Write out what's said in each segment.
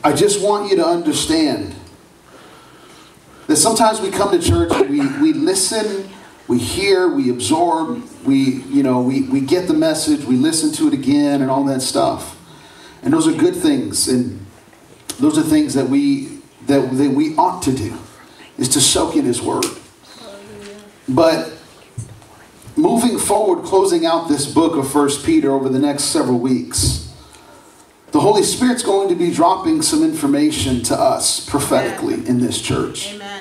I just want you to understand that sometimes we come to church, we listen, we hear, we absorb, we get the message, we listen to it again and all that stuff. And those are good things, and those are things that we ought to do, is to soak in His Word. But moving forward, closing out this book of 1 Peter over the next several weeks, the Holy Spirit's going to be dropping some information to us prophetically in this church. Amen.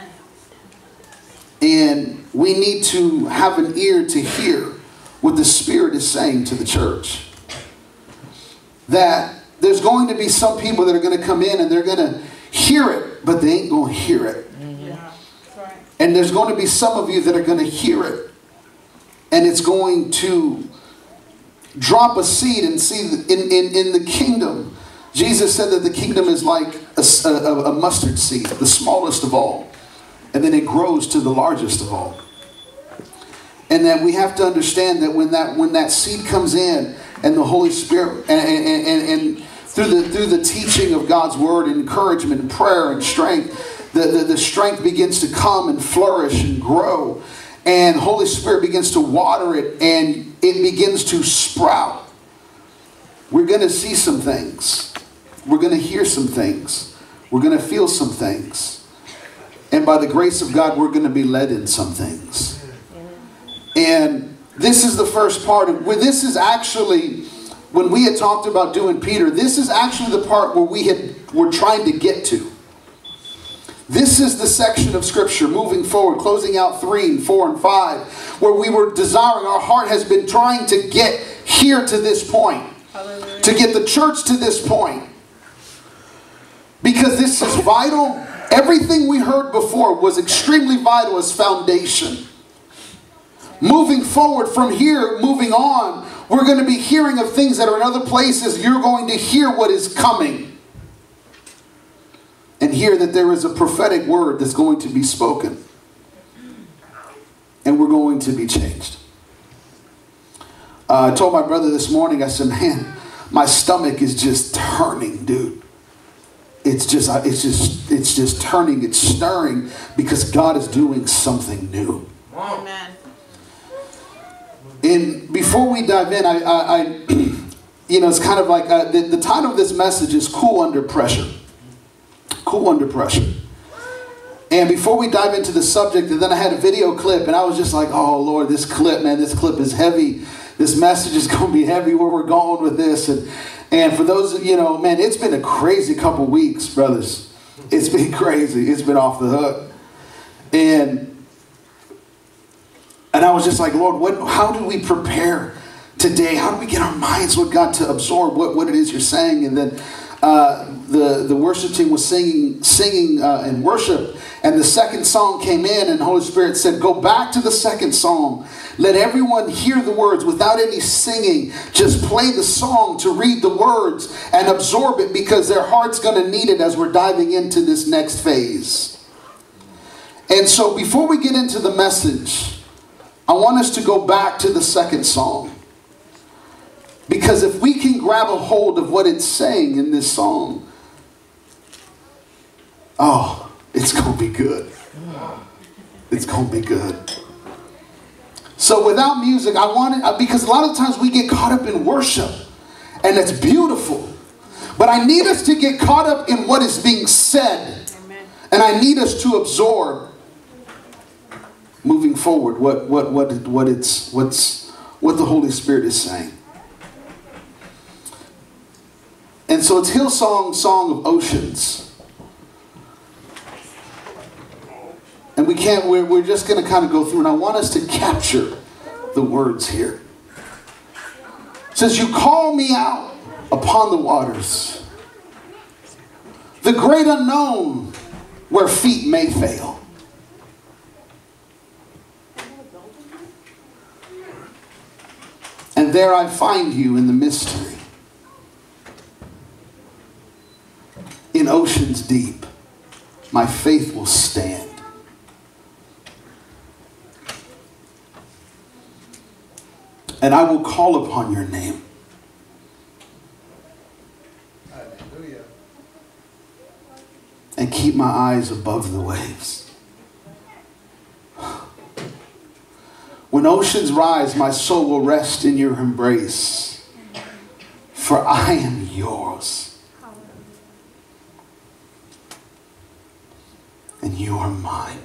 And we need to have an ear to hear what the Spirit is saying to the church. That there's going to be some people that are going to come in and they're going to hear it, but they ain't going to hear it. Yeah. Right. And there's going to be some of you that are going to hear it, and it's going to drop a seed and see in the kingdom. Jesus said that the kingdom is like a mustard seed, the smallest of all. And then it grows to the largest of all. And that we have to understand that when that seed comes in, and the Holy Spirit and through the teaching of God's word and encouragement and prayer and strength, the strength begins to come and flourish and grow. And the Holy Spirit begins to water it, and it begins to sprout. We're going to see some things. We're going to hear some things. We're going to feel some things. And by the grace of God, we're going to be led in some things. And this is the first part of where this is actually, when we had talked about doing Peter, this is actually the part where we're trying to get to. This is the section of Scripture moving forward, closing out 3 and 4 and 5, where we were desiring, our heart has been trying to get here to this point. Hallelujah. To get the church to this point. Because this is vital. Everything we heard before was extremely vital as foundation. Moving forward from here, moving on, we're going to be hearing of things that are in other places. You're going to hear what is coming. And hear that there is a prophetic word that's going to be spoken. And we're going to be changed. I told my brother this morning, I said, man, my stomach is just turning, dude. It's just turning, it's stirring, because God is doing something new. Amen. And before we dive in, I it's kind of like, the title of this message is Cool Under Pressure. Cool under pressure. And before we dive into the subject, and then I had a video clip, and I was just like, oh Lord, this clip is heavy. This message is going to be heavy where we're going with this. And for those, man, it's been a crazy couple weeks, brothers. It's been crazy. It's been off the hook. And I was just like, Lord, how do we prepare today? How do we get our minds with God to absorb what it is you're saying? And then the worship team was singing in worship, and the second song came in, and the Holy Spirit said, go back to the second song. Let everyone hear the words without any singing. Just play the song to read the words and absorb it, because their heart's going to need it as we're diving into this next phase. And so before we get into the message, I want us to go back to the second song. Because if we can grab a hold of what it's saying in this song, oh, it's going to be good. It's going to be good. So without music, because a lot of times we get caught up in worship, and it's beautiful. But I need us to get caught up in what is being said. Amen. And I need us to absorb, moving forward, what the Holy Spirit is saying. And so it's Hillsong, Song of Oceans. And we're just going to kind of go through, and I want us to capture the words here. It says, you call me out upon the waters, the great unknown where feet may fail. And there I find you in the mystery. In oceans deep, my faith will stand. And I will call upon your name. Hallelujah. and keep my eyes above the waves. When oceans rise, my soul will rest in your embrace, for I am yours, and you are mine.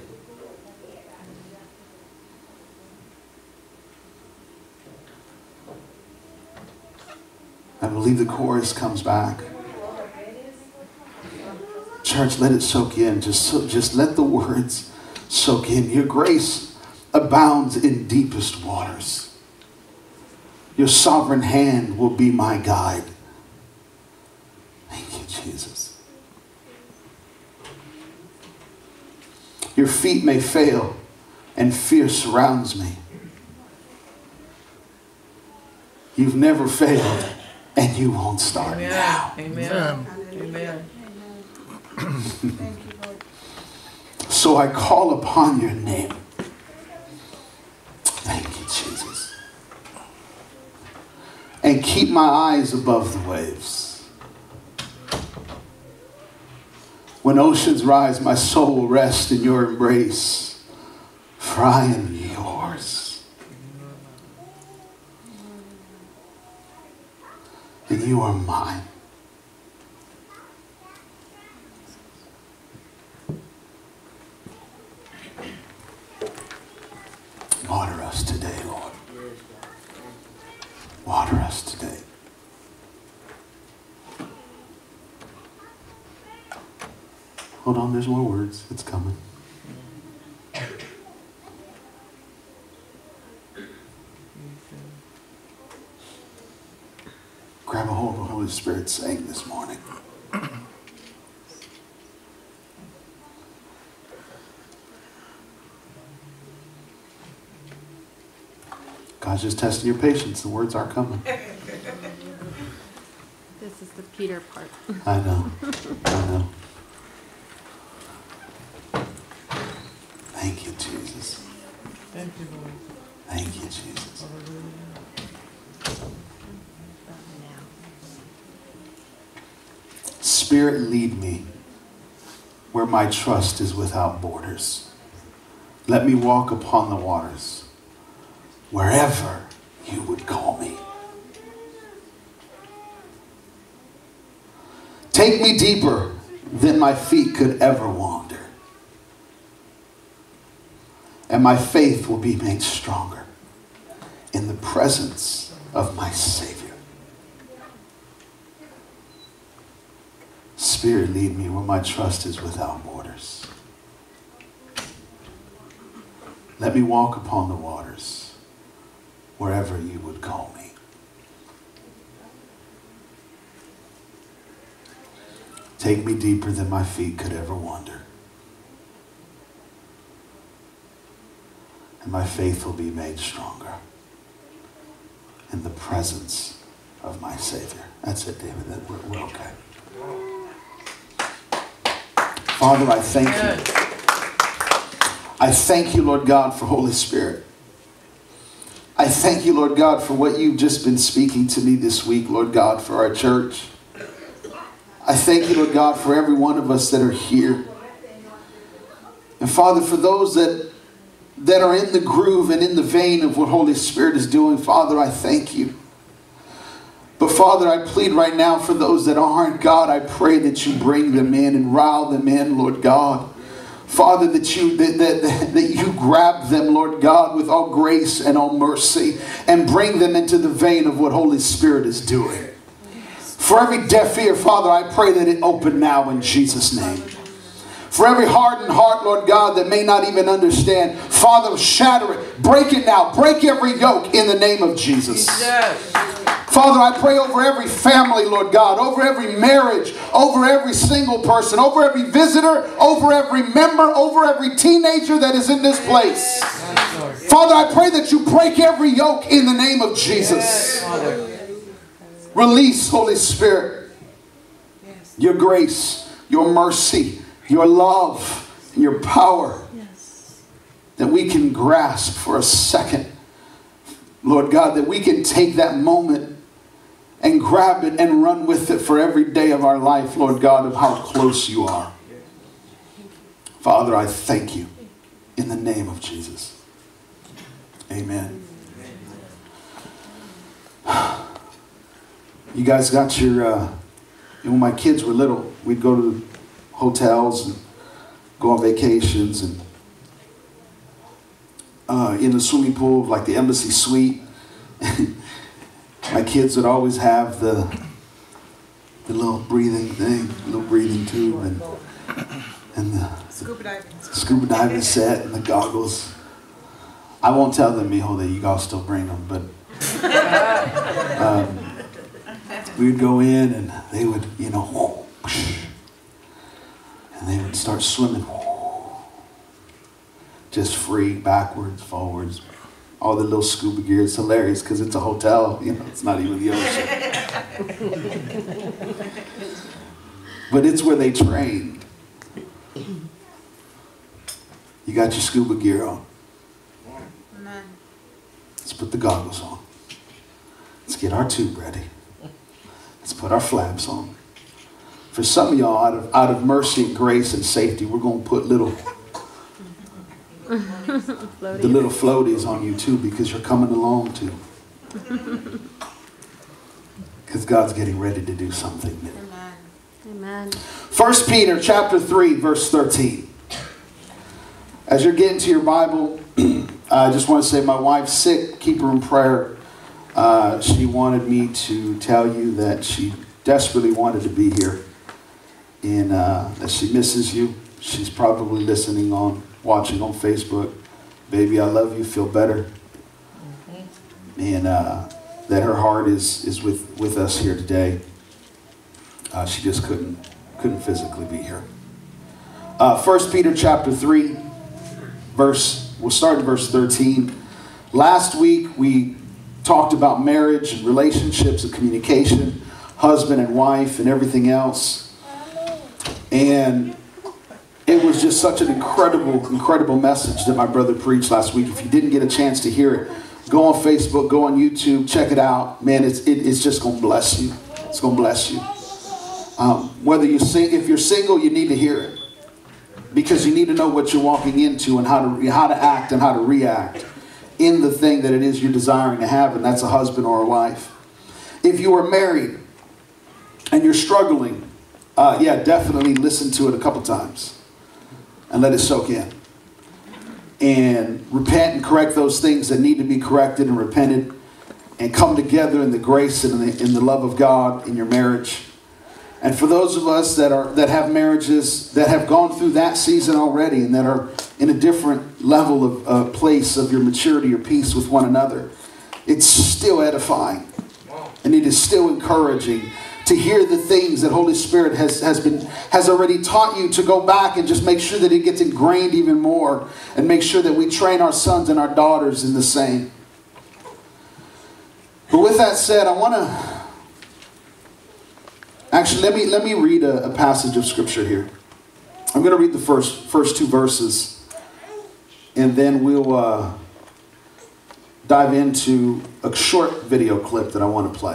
I believe the chorus comes back. Church, let it soak in. Just let the words soak in. Your grace abounds in deepest waters. Your sovereign hand will be my guide. Thank you, Jesus. Your feet may fail and fear surrounds me. You've never failed and you won't start now. Amen. Amen. So I call upon your name. Thank you, Jesus. And keep my eyes above the waves. When oceans rise, my soul will rest in your embrace, for I am yours. And you are mine. Water us today, Lord. Water us today. Hold on, there's more words. It's coming. Grab a hold of what the Holy Spirit's saying this morning. God's just testing your patience. The words are coming. This is the Peter part. I know. I know. Thank you, Jesus. Thank you, Lord. Thank you, Jesus. Spirit, lead me where my trust is without borders. Let me walk upon the waters wherever you would call me. Take me deeper than my feet could ever wander, and my faith will be made stronger in the presence of my Savior. Spirit, lead me where my trust is without borders. Let me walk upon the waters wherever you would call me. Take me deeper than my feet could ever wander, and my faith will be made stronger in the presence of my Savior. That's it, David. We're okay. Father, I thank you. I thank you, Lord God, for Holy Spirit. I thank you, Lord God, for what you've just been speaking to me this week, Lord God, for our church. I thank you, Lord God, for every one of us that are here. And Father, for those that are in the groove and in the vein of what Holy Spirit is doing, Father, I thank you. But Father, I plead right now for those that aren't, God, I pray that you bring them in and rile them in, Lord God. Father, that you grab them, Lord God, with all grace and all mercy and bring them into the vein of what Holy Spirit is doing. For every deaf ear, Father, I pray that it open now in Jesus' name. For every hardened heart, Lord God, that may not even understand, Father, shatter it. Break it now. Break every yoke in the name of Jesus. Yes. Father, I pray over every family, Lord God, over every marriage, over every single person, over every visitor, over every member, over every teenager that is in this place. Father, I pray that you break every yoke in the name of Jesus. Release, Holy Spirit, your grace, your mercy, your love, your power, that we can grasp for a second. Lord God, that we can take that moment and grab it and run with it for every day of our life, Lord God, of how close you are. Father, I thank you in the name of Jesus. Amen. You guys got your, when my kids were little, we'd go to hotels and go on vacations and in the swimming pool, like the embassy suite. My kids would always have the little breathing thing, little breathing tube, and the scuba diving set and the goggles. I won't tell them, mijo, that you guys still bring them, but we would go in and they would, you know, and they would start swimming, just free, backwards, forwards, all the little scuba gear. It's hilarious because it's a hotel, you know, it's not even the ocean. But it's where they train. You got your scuba gear on. Amen. Let's put the goggles on. Let's get our tube ready. Let's put our flaps on. For some of y'all, out of mercy and grace and safety, we're going to put the little floaties on you too, because you're coming along too. Because God's getting ready to do something new. Amen. Amen. 1 Peter chapter 3, verse 13. As you're getting to your Bible, I just want to say my wife's sick. Keep her in prayer. She wanted me to tell you that she desperately wanted to be here. And that she misses you. She's probably listening watching on Facebook. Baby, I love you. Feel better. And that her heart is with us here today. She just couldn't physically be here. 1 Peter chapter 3, we'll start in verse 13. Last week we talked about marriage and relationships and communication, husband and wife and everything else. And it was just such an incredible message that my brother preached last week. If you didn't get a chance to hear it, go on Facebook, go on YouTube, check it out. Man, it's just going to bless you. It's going to bless you. If you're single, you need to hear it. Because you need to know what you're walking into and how to act and how to react in the thing that it is you're desiring to have, and that's a husband or a wife. If you are married and you're struggling, definitely listen to it a couple times and let it soak in. And repent and correct those things that need to be corrected and repented, and come together in the grace and in the love of God in your marriage. And for those of us that have marriages that have gone through that season already and that are in a different level of place of your maturity or peace with one another, it's still edifying. And it is still encouraging to hear the things that Holy Spirit has already taught you, to go back and just make sure that it gets ingrained even more, and make sure that we train our sons and our daughters in the same. But with that said, I want to actually let me read a passage of scripture here. I'm going to read the first two verses, and then we'll dive into a short video clip that I want to play.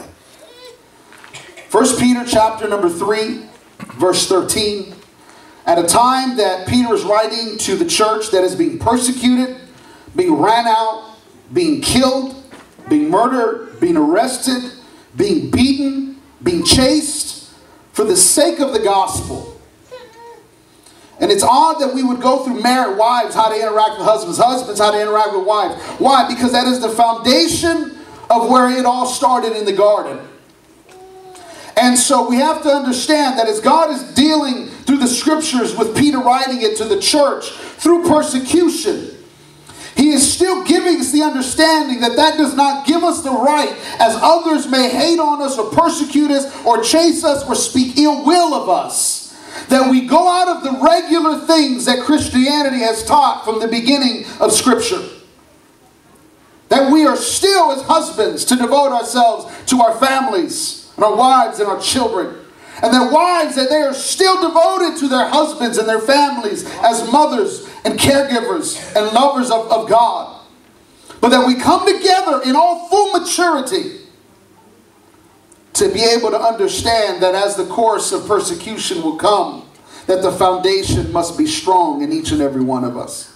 1 Peter chapter number 3, verse 13. At a time that Peter is writing to the church that is being persecuted, being ran out, being killed, being murdered, being arrested, being beaten, being chased for the sake of the gospel. And it's odd that we would go through married wives, how to interact with husbands, husbands, how to interact with wives. Why? Because that is the foundation of where it all started in the garden. And so we have to understand that as God is dealing through the scriptures with Peter writing it to the church through persecution, he is still giving us the understanding that that does not give us the right, as others may hate on us or persecute us or chase us or speak ill will of us, that we go out of the regular things that Christianity has taught from the beginning of Scripture. That we are still, as husbands, to devote ourselves to our families and our wives and our children. And that wives, that they are still devoted to their husbands and their families as mothers and caregivers and lovers of God. But that we come together in all full maturity to be able to understand that as the course of persecution will come, that the foundation must be strong in each and every one of us.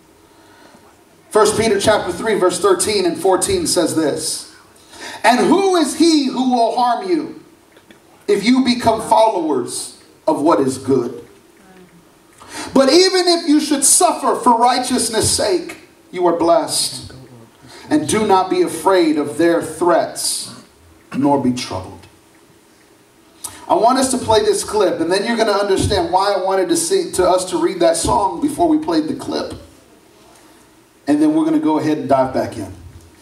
1 Peter chapter 3 verse 13 and 14 says this. And who is he who will harm you if you become followers of what is good? But even if you should suffer for righteousness' sake, you are blessed. And do not be afraid of their threats, nor be troubled. I want us to play this clip, and then you're going to understand why I wanted us to read that song before we played the clip. And then we're going to go ahead and dive back in.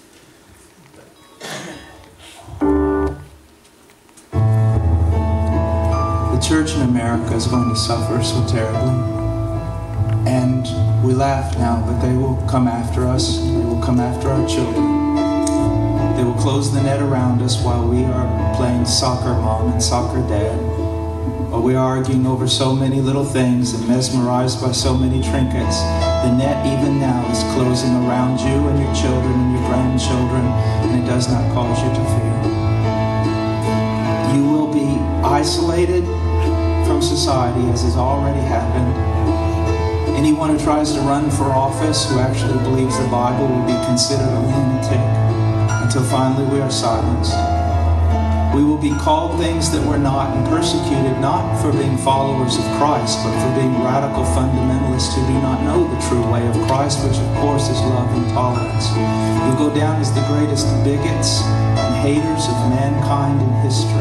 The church in America is going to suffer so terribly. And we laugh now, but they will come after us. They will come after our children. They will close the net around us while we are playing soccer mom and soccer dad. While we are arguing over so many little things and mesmerized by so many trinkets. The net even now is closing around you and your children and your grandchildren, and it does not cause you to fear. You will be isolated from society, as has already happened. Anyone who tries to run for office who actually believes the Bible will be considered a lunatic until finally we are silenced. We will be called things that we're not and persecuted not for being followers of Christ, but for being radical fundamentalists who do not know the true way of Christ, which of course is love and tolerance. You'll go down as the greatest bigots and haters of mankind in history.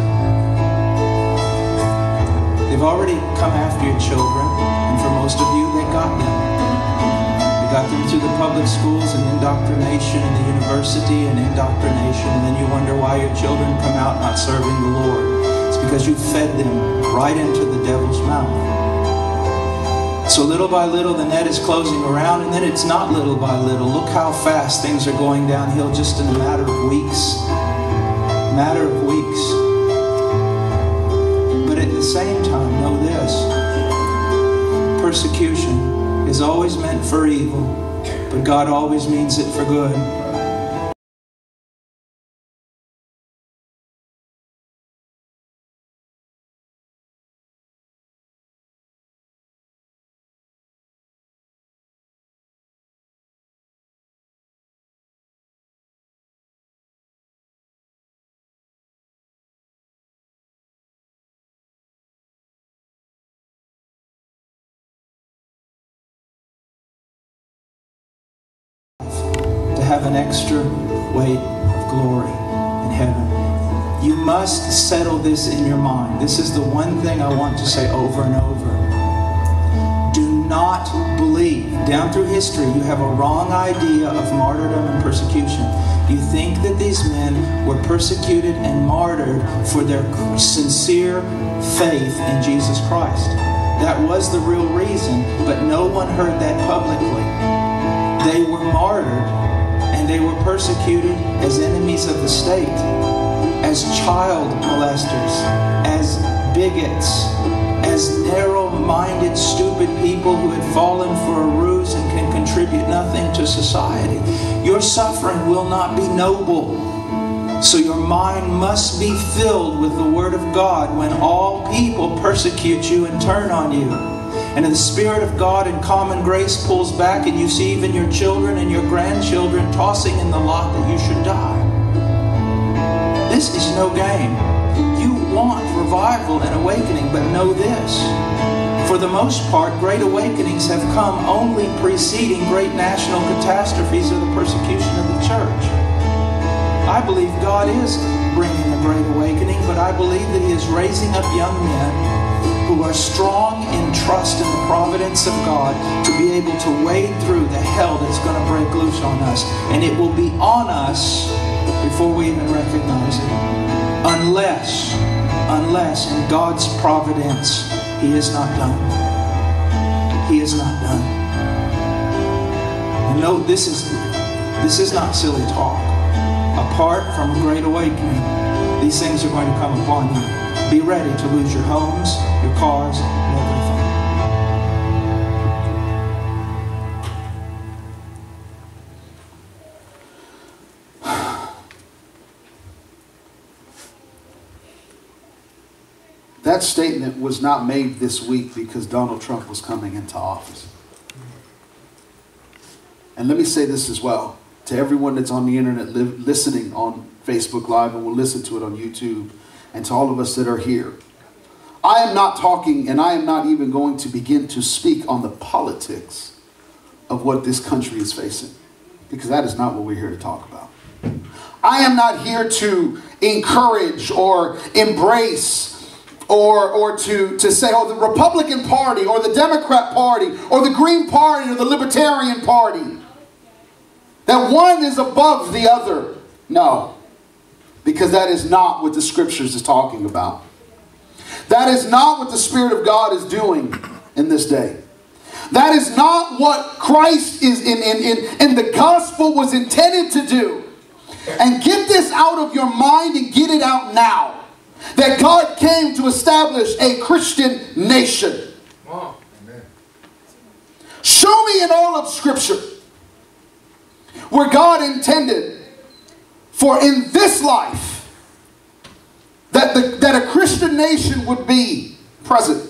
They've already come after your children, and for most of you, they got them. They got them through the public schools and indoctrination, and the university and indoctrination, and then you wonder why your children come out not serving the Lord. It's because you fed them right into the devil's mouth. So little by little, the net is closing around, and then it's not little by little. Look how fast things are going downhill just in a matter of weeks. Matter of weeks. But at the same time, know this. Persecution is always meant for evil, but God always means it for good. Have an extra weight of glory in heaven. You must settle this in your mind. This is the one thing I want to say over and over. Do not believe. Down through history, you have a wrong idea of martyrdom and persecution. You think that these men were persecuted and martyred for their sincere faith in Jesus Christ. That was the real reason, but no one heard that publicly. They were martyred and they were persecuted as enemies of the state, as child molesters, as bigots, as narrow-minded, stupid people who had fallen for a ruse and can contribute nothing to society. Your suffering will not be noble. So your mind must be filled with the Word of God when all people persecute you and turn on you. And the Spirit of God in common grace pulls back, and you see even your children and your grandchildren tossing in the lot that you should die. This is no game. You want revival and awakening, but know this. For the most part, great awakenings have come only preceding great national catastrophes or the persecution of the church. I believe God is bringing a great awakening, but I believe that He is raising up young men who are strong in trust in the providence of God to be able to wade through the hell that's going to break loose on us. And it will be on us before we even recognize it. Unless in God's providence, He is not done. He is not done. And no, this is not silly talk. Apart from a great awakening, these things are going to come upon you. Be ready to lose your homes, your cars, and everything. that statement was not made this week because Donald Trump was coming into office. And let me say this as well to everyone that's on the internet listening on Facebook Live and will listen to it on YouTube, and to all of us that are here. I am not talking, and I am not even going to begin to speak on the politics of what this country is facing, because that is not what we're here to talk about. I am not here to encourage or embrace or to say, oh, the Republican Party or the Democrat Party or the Green Party or the Libertarian Party, that one is above the other. No, because that is not what the Scriptures is talking about. That is not what the Spirit of God is doing in this day. That is not what Christ is in the gospel was intended to do. And get this out of your mind and get it out now. That God came to establish a Christian nation. Amen. Show me in all of Scripture where God intended for in this life that a Christian nation would be present.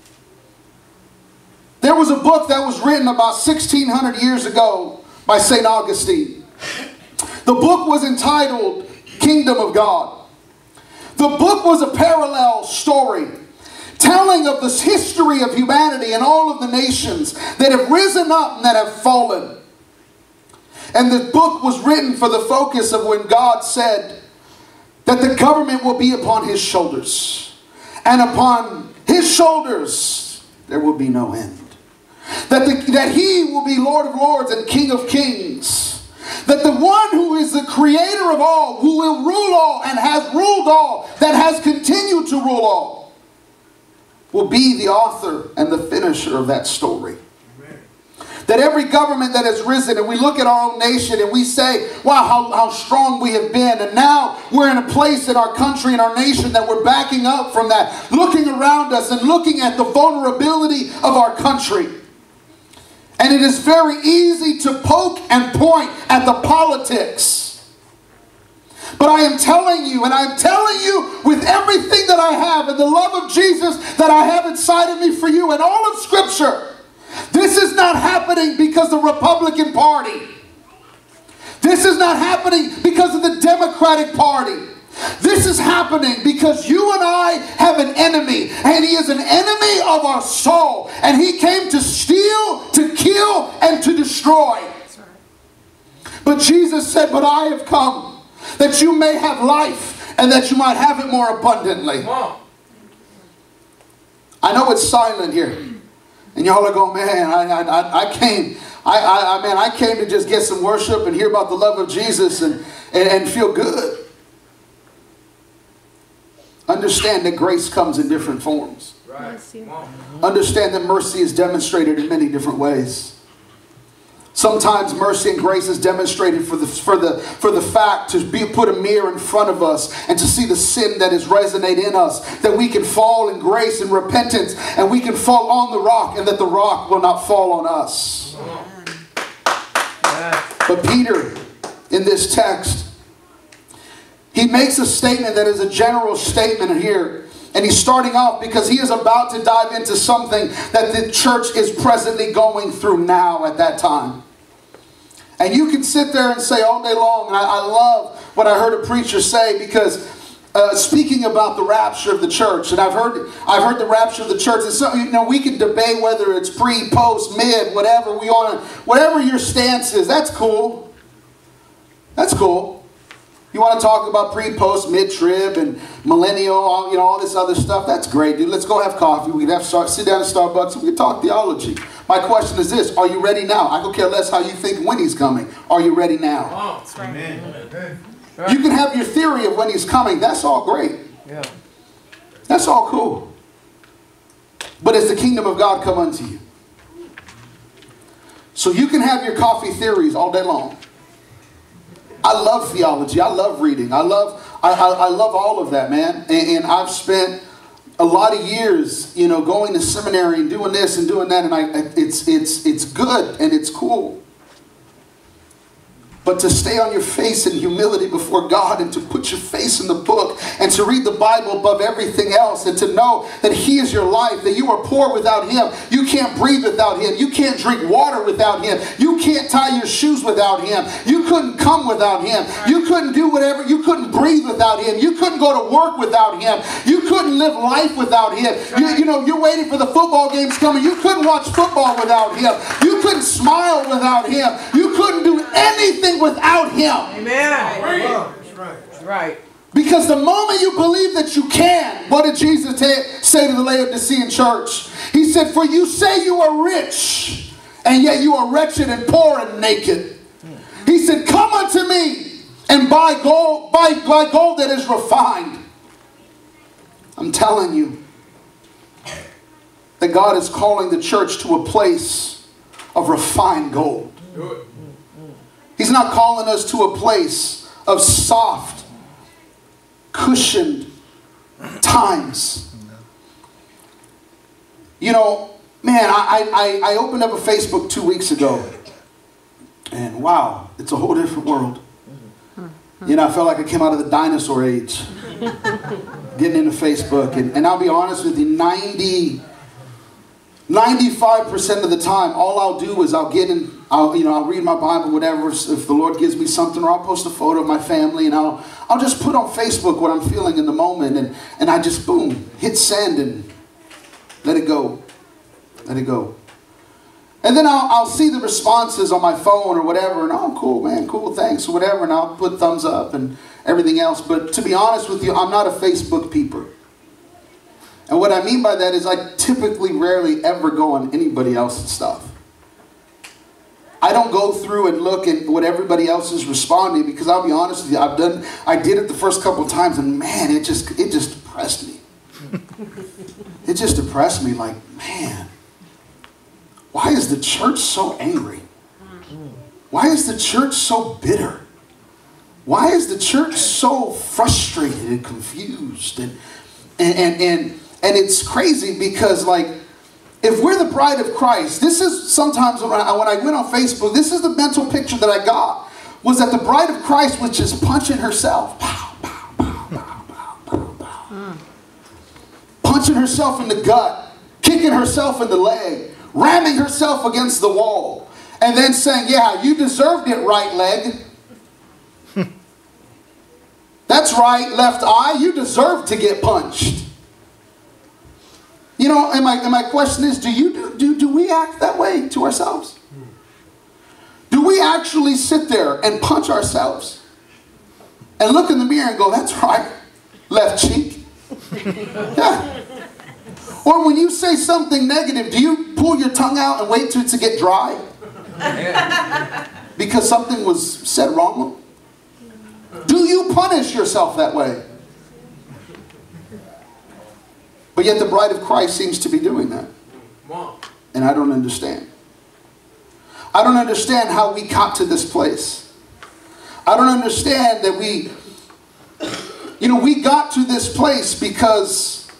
There was a book that was written about 1600 years ago by St. Augustine. The book was entitled Kingdom of God. The book was a parallel story telling of this history of humanity and all of the nations that have risen up and that have fallen. And the book was written for the focus of when God said that the government will be upon His shoulders. And upon His shoulders there will be no end. That He will be Lord of Lords and King of Kings. That the one who is the creator of all, who will rule all and has ruled all, that has continued to rule all, will be the author and the finisher of that story. Amen. That every government that has risen, and we look at our own nation and we say, wow, how strong we have been. And now we're in a place in our country and our nation that we're backing up from that, looking around us and looking at the vulnerability of our country. And it is very easy to poke and point at the politics. But I am telling you, and I'm telling you with everything that I have and the love of Jesus that I have inside of me for you and all of Scripture, this is not happening because the Republican Party. This is not happening because of the Democratic Party. This is happening because you and I have an enemy, and he is an enemy of our soul, and he came to steal, to kill, and to destroy. But Jesus said, but I have come that you may have life and that you might have it more abundantly. I know it's silent here, and y'all are going, man, I came to just get some worship and hear about the love of Jesus and feel good. Understand that grace comes in different forms. Right. Understand that mercy is demonstrated in many different ways. Sometimes mercy and grace is demonstrated for the fact to put a mirror in front of us and to see the sin that is resonate in us, that we can fall in grace and repentance, and we can fall on the rock, and that the rock will not fall on us. But Peter, in this text, he makes a statement that is a general statement here. And he's starting off because he is about to dive into something that the church is presently going through now at that time. And you can sit there and say all day long, and I love what I heard a preacher say, because speaking about the rapture of the church, and I've heard the rapture of the church, and so, we can debate whether it's pre, post, mid, whatever your stance is. That's cool. That's cool. You want to talk about pre, post, mid-trib, and millennial, all this other stuff? That's great, dude. Let's go have coffee. We can sit down at Starbucks and we can talk theology. My question is this: are you ready now? I don't care less how you think when he's coming. Are you ready now? Oh, that's right. Amen. You can have your theory of when he's coming. That's all great. Yeah. That's all cool. But has the kingdom of God come unto you? So you can have your coffee theories all day long. I love theology. I love reading. I love all of that, man. And I've spent a lot of years, going to seminary and doing this and doing that, and it's good and it's cool. but to stay on your face in humility before God and to put your face in the book and to read the Bible above everything else and to know that He is your life, that you are poor without Him. You can't breathe without Him. You can't drink water without Him. You can't tie your shoes without Him. You couldn't come without Him. You couldn't do whatever. You couldn't breathe without Him. You couldn't go to work without Him. You couldn't live life without Him. You know, you're waiting for the football games coming. You couldn't watch football without Him. You couldn't smile without Him. You couldn't do anything without Him. Amen. That's right. That's right. Because the moment you believe that you can, what did Jesus say to the Laodicean church? He said, for you say you are rich, and yet you are wretched and poor and naked. He said, come unto me and buy gold that is refined. I'm telling you that God is calling the church to a place of refined gold. Do it. He's not calling us to a place of soft, cushioned times. You know, man, I opened up a Facebook 2 weeks ago. And wow, it's a whole different world. You know, I felt like I came out of the dinosaur age. Getting into Facebook. And I'll be honest with you, 95% of the time, all I'll do is I'll read my Bible, whatever, if the Lord gives me something, or I'll post a photo of my family, and I'll just put on Facebook what I'm feeling in the moment, and I just, boom, hit send and let it go. Let it go. And then I'll see the responses on my phone or whatever, and oh, cool, man, cool, thanks, or whatever, and I'll put thumbs up and everything else. But to be honest with you, I'm not a Facebook peeper. And what I mean by that is I typically rarely ever go on anybody else's stuff. I don't go through and look at what everybody else is responding, because I'll be honest with you, I did it the first couple of times, and man, it just depressed me. It just depressed me, like, man, why is the church so angry? Why is the church so bitter? Why is the church so frustrated and confused? And it's crazy because, like, if we're the bride of Christ, this is sometimes when I went on Facebook, this is the mental picture that I got, was that the bride of Christ was just punching herself. Pow, pow, pow, pow, pow, pow, pow. Punching herself in the gut, kicking herself in the leg, ramming herself against the wall, and then saying, yeah, you deserved it, right leg. That's right, left eye, you deserve to get punched. You know, and my question is, do we act that way to ourselves? Do we actually sit there and punch ourselves and look in the mirror and go, that's right, left cheek? Yeah. Or when you say something negative, do you pull your tongue out and wait till it to get dry? Because something was said wrong? Do you punish yourself that way? But yet the bride of Christ seems to be doing that. And I don't understand. I don't understand how we got to this place. I don't understand that we got to this place because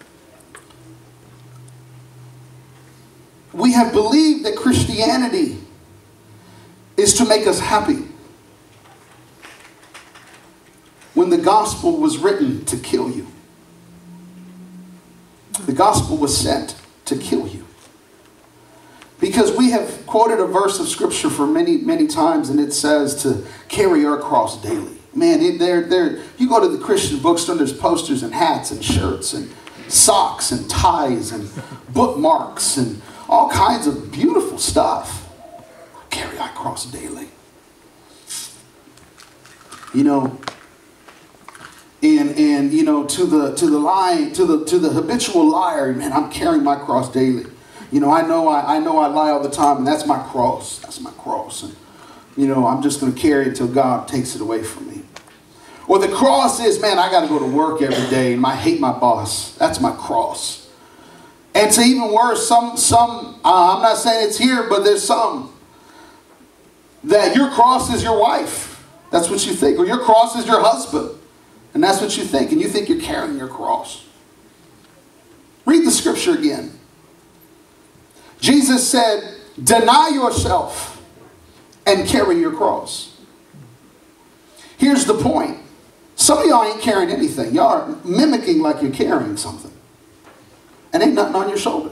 we have believed that Christianity is to make us happy, when the gospel was written to kill you. The gospel was sent to kill you. Because we have quoted a verse of scripture for many, many times, and it says to carry our cross daily. Man, you go to the Christian bookstore, there's posters and hats and shirts and socks and ties and bookmarks and all kinds of beautiful stuff. Carry our cross daily. You know, and you know, to the habitual liar, man, I'm carrying my cross daily. You know I lie all the time, and that's my cross. That's my cross. And you know, I'm just going to carry it until God takes it away from me. Or the cross is, man, I got to go to work every day, and I hate my boss. That's my cross. And to even worse, some I'm not saying it's here, but there's some that your cross is your wife. That's what you think. Or your cross is your husband. And that's what you think. And you think you're carrying your cross. Read the scripture again. Jesus said, deny yourself and carry your cross. Here's the point. Some of y'all ain't carrying anything. Y'all are mimicking like you're carrying something. And ain't nothing on your shoulder.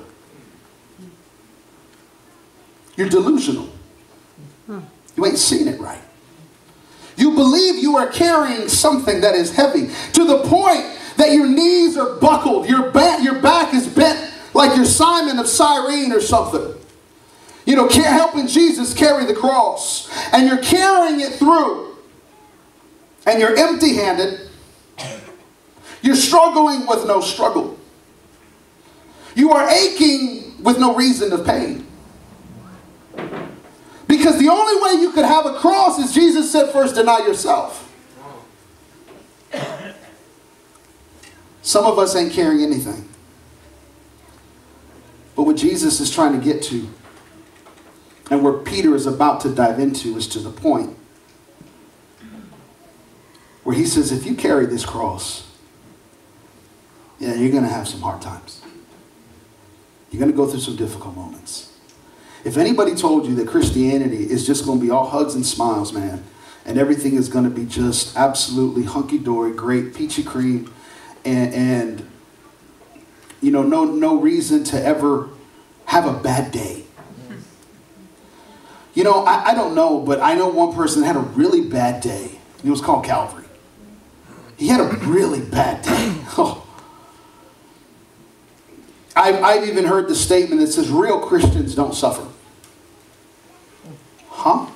You're delusional. You ain't seen it right. You believe you are carrying something that is heavy to the point that your knees are buckled. Your back is bent like you're Simon of Cyrene or something. You know, helping Jesus carry the cross. And you're carrying it through. And you're empty-handed. You're struggling with no struggle. You are aching with no reason of pain. Because the only way you could have a cross is Jesus said first deny yourself. Some of us ain't carrying anything. But what Jesus is trying to get to, and where Peter is about to dive into, is to the point where he says, if you carry this cross, yeah, you're going to have some hard times. You're going to go through some difficult moments. If anybody told you that Christianity is just going to be all hugs and smiles, man, and everything is going to be just absolutely hunky-dory, great, peachy cream, and you know, no reason to ever have a bad day. You know, I don't know, but I know one person that had a really bad day. It was called Calvary. He had a really bad day. Oh. I've even heard the statement that says real Christians don't suffer. Huh?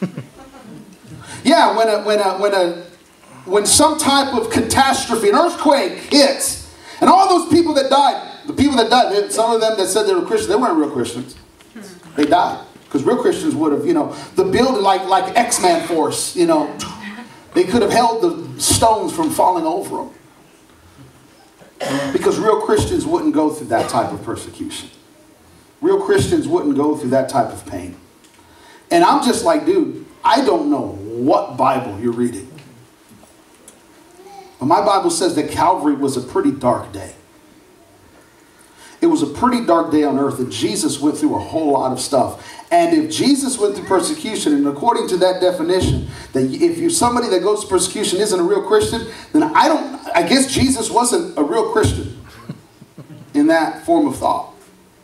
Yeah, when some type of catastrophe, an earthquake hits, and all those people that died, the people that died, some of them that said they were Christians, they weren't real Christians. They died. Because real Christians would have, you know, the building like X-Man force, you know, they could have held the stones from falling over them. Because real Christians wouldn't go through that type of persecution. Real Christians wouldn't go through that type of pain. And I'm just like, dude, I don't know what Bible you're reading. But my Bible says that Calvary was a pretty dark day. It was a pretty dark day on earth, and Jesus went through a whole lot of stuff. And if Jesus went through persecution, and according to that definition, that if you're somebody that goes to persecution isn't a real Christian, then I guess Jesus wasn't a real Christian in that form of thought.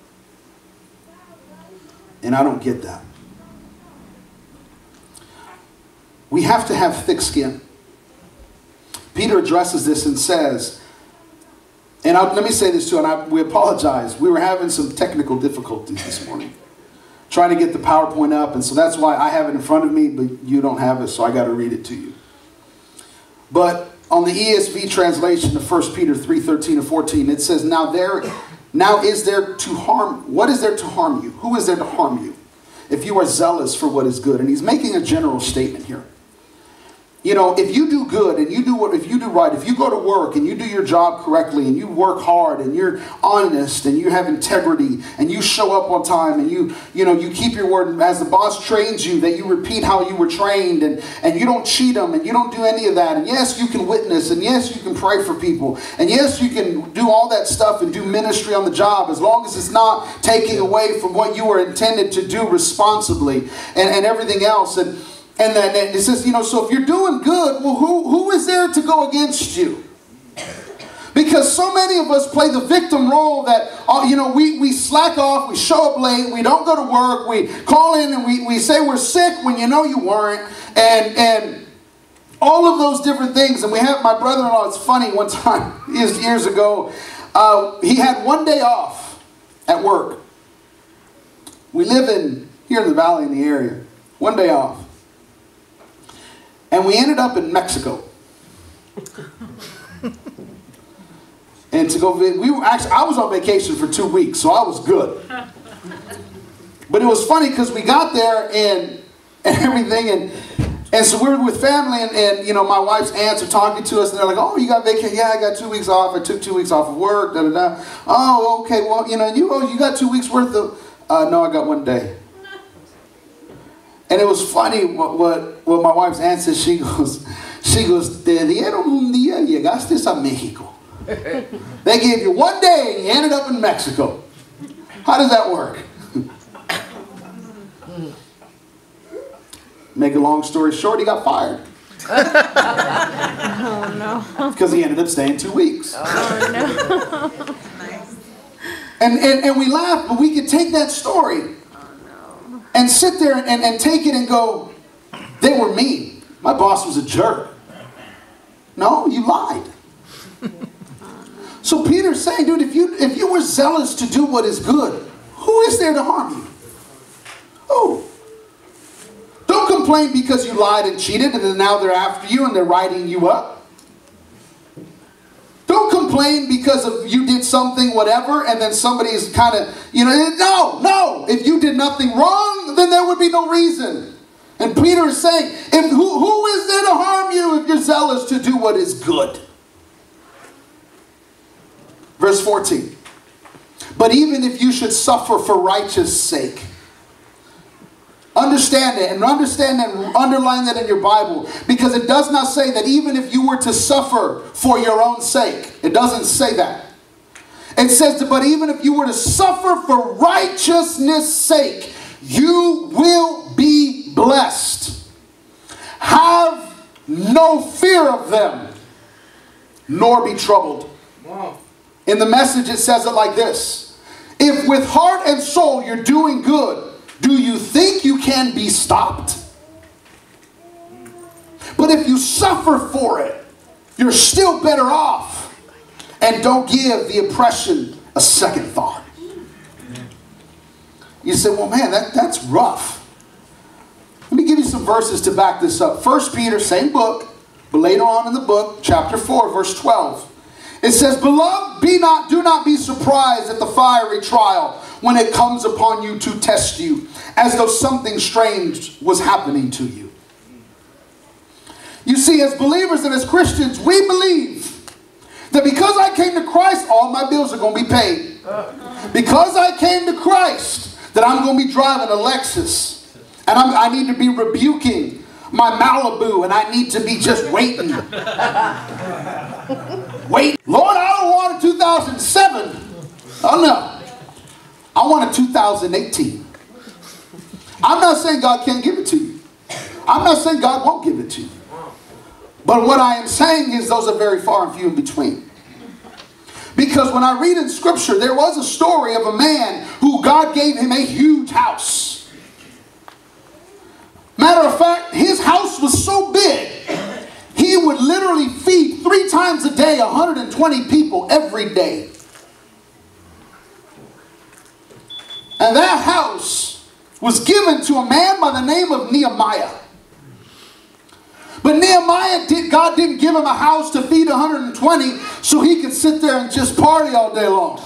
And I don't get that. We have to have thick skin. Peter addresses this and says, and let me say this too, and we apologize. We were having some technical difficulties this morning, trying to get the PowerPoint up, and so that's why I have it in front of me, but you don't have it, so I got to read it to you. But on the ESV translation of 1 Peter 3:13 and 14, it says, Now is there to harm, what is there to harm you? Who is there to harm you if you are zealous for what is good? And he's making a general statement here. You know, if you do good and if you do right, if you go to work and you do your job correctly and you work hard and you're honest and you have integrity and you show up on time and you keep your word as the boss trains you, that you repeat how you were trained and you don't cheat them and you don't do any of that. And yes, you can witness, and yes, you can pray for people, and yes, you can do all that stuff and do ministry on the job, as long as it's not taking away from what you were intended to do responsibly and everything else. And then it says, you know, so if you're doing good, well, who is there to go against you? Because so many of us play the victim role that, you know, we slack off, we show up late, we don't go to work, we call in and we say we're sick when you know you weren't, and all of those different things. And we have my brother-in-law, it's funny, one time, years ago, he had one day off at work. We live here in the valley in the area. One day off. And we ended up in Mexico. And to go, I was on vacation for 2 weeks, so I was good. But it was funny because we got there and everything, and so we were with family, and you know, my wife's aunts are talking to us, and they're like, "Oh, you got vacation? Yeah, I got 2 weeks off. I took 2 weeks off of work. Da da da. Oh, okay. Well, you know, you got 2 weeks worth of. No, I got 1 day." And it was funny what my wife's aunt said. She goes, "Te dieron un día, llegaste a México." They gave you 1 day and you ended up in Mexico. How does that work? Make a long story short, he got fired. Oh no. Because he ended up staying 2 weeks. Oh no. And we laugh, but we could take that story and sit there and take it and go, they were mean. My boss was a jerk. No, you lied. So Peter's saying, dude, if you were zealous to do what is good, who is there to harm you? Who? Don't complain because you lied and cheated and then now they're after you and they're writing you up. Don't complain because of you did something, whatever, and then somebody is kind of, no. If you did nothing wrong, then there would be no reason. And Peter is saying, who is there to harm you if you're zealous to do what is good? Verse 14. But even if you should suffer for righteous sake. Understand it and underline that in your Bible. Because it does not say that even if you were to suffer for your own sake. It doesn't say that. It says that, but even if you were to suffer for righteousness' sake, you will be blessed. Have no fear of them, nor be troubled. Wow. In the Message it says it like this. If with heart and soul you're doing good, do you think you can be stopped? But if you suffer for it, you're still better off. And don't give the oppression a second thought. You say, well, man, that's rough. Let me give you some verses to back this up. 1 Peter, same book, but later on in the book, chapter 4, verse 12. It says, beloved, do not be surprised at the fiery trial when it comes upon you to test you, as though something strange was happening to you. You see, as believers and as Christians, we believe that because I came to Christ, all my bills are going to be paid. Because I came to Christ, that I'm going to be driving a Lexus. And I need to be rebuking my Malibu, and I need to be just waiting. Wait. Lord, I don't want a 2007. Oh, no. I want a 2018. I'm not saying God can't give it to you. I'm not saying God won't give it to you. But what I am saying is those are very far and few in between. Because when I read in Scripture, there was a story of a man who God gave him a huge house. Matter of fact, his house was so big, he would literally feed 3 times a day 120 people every day. And that house was given to a man by the name of Nehemiah. But God didn't give him a house to feed 120 so he could sit there and just party all day long.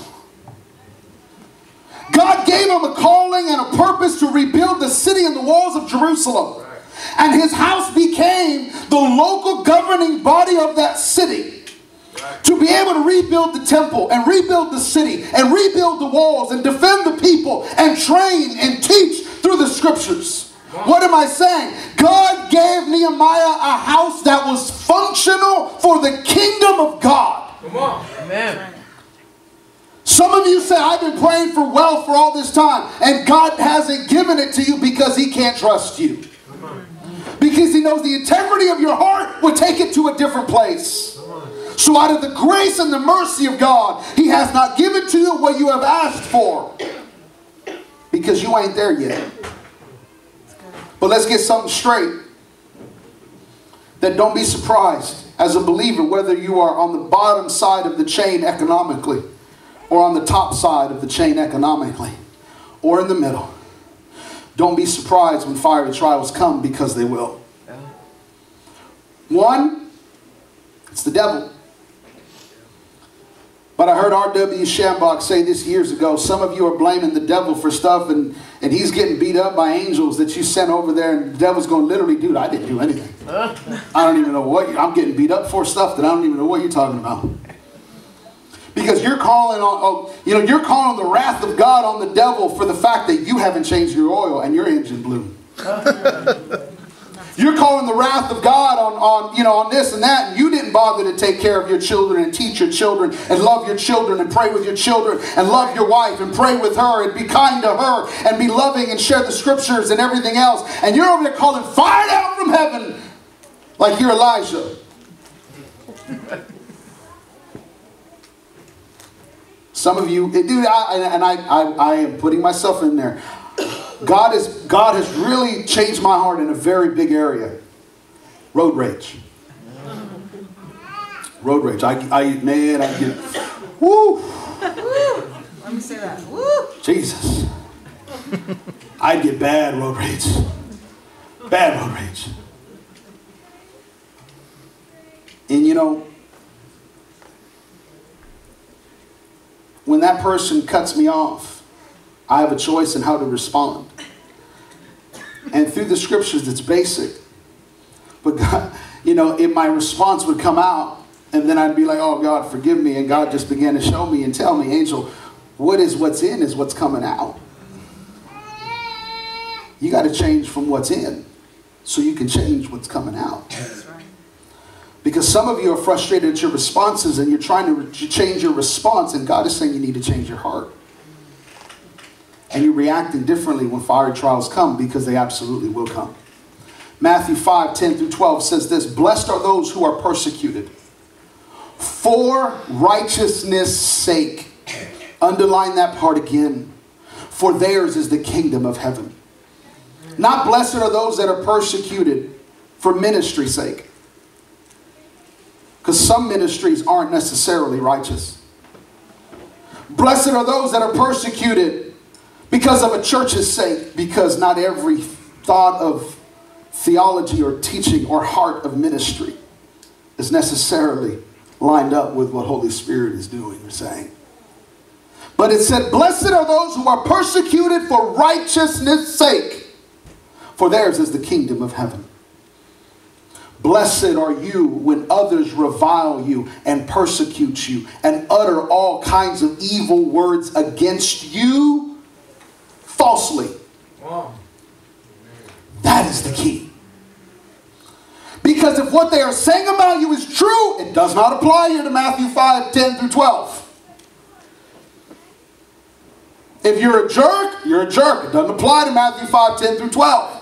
God gave him a calling and a purpose to rebuild the city and the walls of Jerusalem. And his house became the local governing body of that city. To be able to rebuild the temple and rebuild the city and rebuild the walls and defend the people and train and teach through the Scriptures. What am I saying? God gave Nehemiah a house that was functional for the kingdom of God. Come on. Amen. Some of you say, I've been praying for wealth for all this time, and God hasn't given it to you because He can't trust you. Because He knows the integrity of your heart will take it to a different place. So out of the grace and the mercy of God, He has not given to you what you have asked for. Because you ain't there yet. But let's get something straight. That don't be surprised as a believer whether you are on the bottom side of the chain economically or on the top side of the chain economically or in the middle. Don't be surprised when fiery trials come, because they will. One, it's the devil. But I heard R.W. Shambach say this years ago. Some of you are blaming the devil for stuff, and he's getting beat up by angels that you sent over there, and the devil's going, literally, dude, I didn't do anything. I don't even know what I'm getting beat up for stuff that I don't even know what you're talking about. Because you're calling on, you're calling the wrath of God on the devil for the fact that you haven't changed your oil and your engine blew. You're calling the wrath of God on this and that, and you didn't bother to take care of your children and teach your children and love your children and pray with your children and love your wife and pray with her and be kind to her and be loving and share the Scriptures and everything else. And you're over there calling fire down from heaven Like you're Elijah. Some of you, dude, I am putting myself in there. God has really changed my heart in a very big area. Road rage. Road rage. I get, woo. Let me say that. Woo! Jesus. I'd get bad road rage. Bad road rage. And you know, when that person cuts me off, I have a choice in how to respond. And through the scriptures, it's basic. But God, you know, if my response would come out, and then I'd be like, oh, God, forgive me. And God just began to show me and tell me, Angel, what's in is what's coming out. You got to change from what's in so you can change what's coming out. That's right. Because some of you are frustrated at your responses and you're trying to change your response, and God is saying you need to change your heart. And you're reacting differently when fiery trials come, because they absolutely will come. Matthew 5:10-12 says this: blessed are those who are persecuted for righteousness' sake. Underline that part again. For theirs is the kingdom of heaven. Not blessed are those that are persecuted for ministry's sake. Because some ministries aren't necessarily righteous. Blessed are those that are persecuted because of a church's sake. Because not every thought of theology or teaching or heart of ministry is necessarily lined up with what Holy Spirit is doing or saying. But it said, blessed are those who are persecuted for righteousness' sake, for theirs is the kingdom of heaven. Blessed are you when others revile you and persecute you and utter all kinds of evil words against you falsely. Wow. That is the key. Because if what they are saying about you is true, it does not apply here to Matthew 5:10-12. If you're a jerk, you're a jerk. It doesn't apply to Matthew 5:10-12.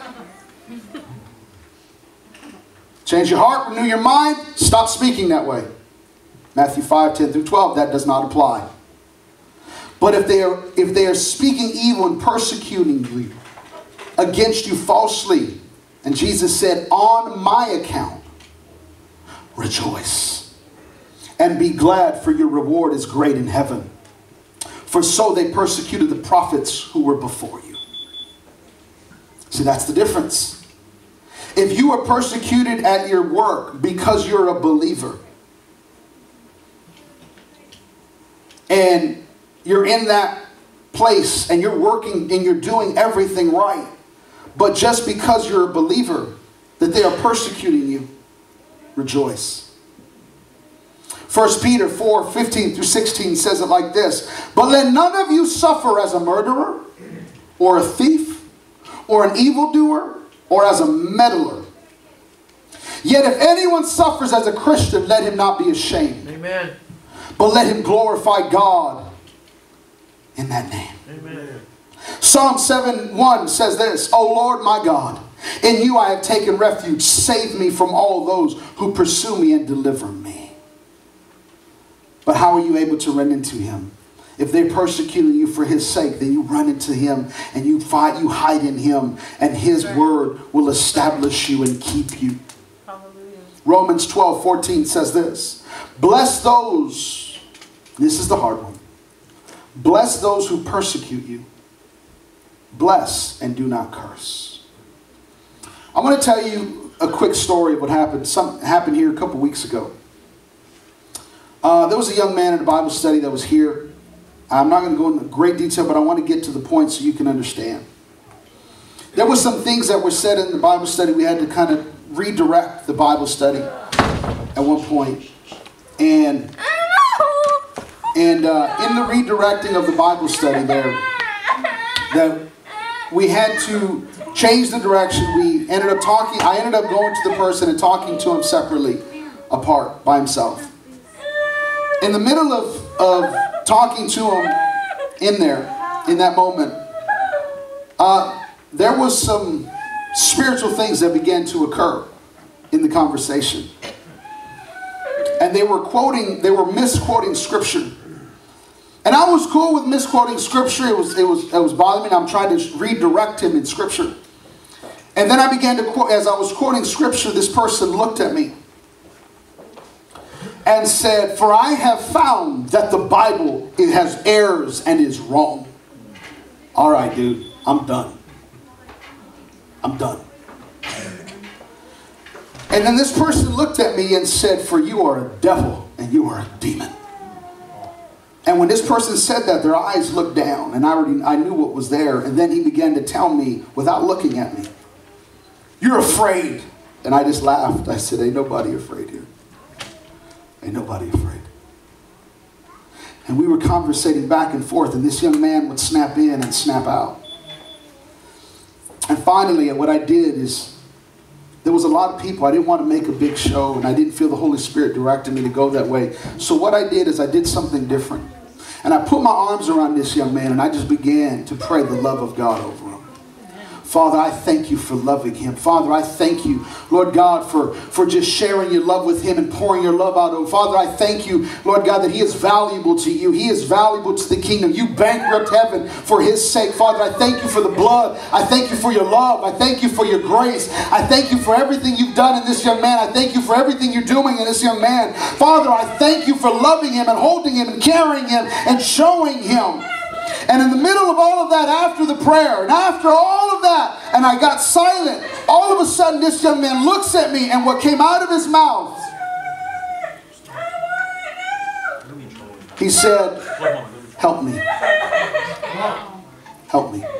Change your heart, renew your mind, stop speaking that way. Matthew 5:10-12, that does not apply. But if they are speaking evil and persecuting you against you falsely, and Jesus said, on my account, rejoice and be glad, for your reward is great in heaven. For so they persecuted the prophets who were before you. See, that's the difference. If you are persecuted at your work because you're a believer, and you're in that place and you're working and you're doing everything right, but just because you're a believer that they are persecuting you, rejoice. 1 Peter 4:15-16 says it like this: but let none of you suffer as a murderer, or a thief, or an evildoer, or as a meddler. Yet if anyone suffers as a Christian, let him not be ashamed. Amen. But let him glorify God in that name. Amen. Psalm 7:1 says this: O Lord my God, in you I have taken refuge. Save me from all those who pursue me and deliver me. But how are you able to run into him? If they're persecuting you for his sake, then you run into him and you fight, you hide in him, and his word will establish you and keep you. Hallelujah. Romans 12:14 says this: bless those, this is the hard one, bless those who persecute you. Bless and do not curse. I want to tell you a quick story of what happened. Something happened here a couple weeks ago. There was a young man in a Bible study that was here. I'm not going to go into great detail, but I want to get to the point so you can understand. There were some things that were said in the Bible study. We had to kind of redirect the Bible study at one point. And in the redirecting of the Bible study there, that we had to change the direction. We ended up talking. I ended up going to the person and talking to him separately, apart, by himself. In the middle of talking to him in that moment, there was some spiritual things that began to occur. in the conversation. And they were misquoting scripture. And I was cool with misquoting scripture. It was bothering me. And I'm trying to redirect him in scripture. And then I began to quote, as I was quoting scripture, this person looked at me and said, "For I have found that the Bible, it has errors and is wrong." All right, dude, I'm done. I'm done. And then this person looked at me and said, "For you are a devil and you are a demon." And when this person said that, their eyes looked down, and I knew what was there. And then he began to tell me, without looking at me, "You're afraid." And I just laughed. I said, "Ain't nobody afraid here. Ain't nobody afraid." And we were conversating back and forth, and this young man would snap in and snap out. And finally, what I did is, there was a lot of people. I didn't want to make a big show, and I didn't feel the Holy Spirit directing me to go that way. So what I did is I did something different. And I put my arms around this young man, and I just began to pray the love of God over him. Father, I thank you for loving him. Father, I thank you, Lord God, for just sharing your love with him and pouring your love out of him. Father, I thank you, Lord God, that he is valuable to you. He is valuable to the kingdom. You bankrupt heaven for his sake. Father, I thank you for the blood. I thank you for your love. I thank you for your grace. I thank you for everything you've done in this young man. I thank you for everything you're doing in this young man. Father, I thank you for loving him and holding him and carrying him and showing him. And in the middle of all of that, after the prayer, and after all of that, and I got silent, all of a sudden this young man looks at me, and what came out of his mouth, he said, "Help me. Help me."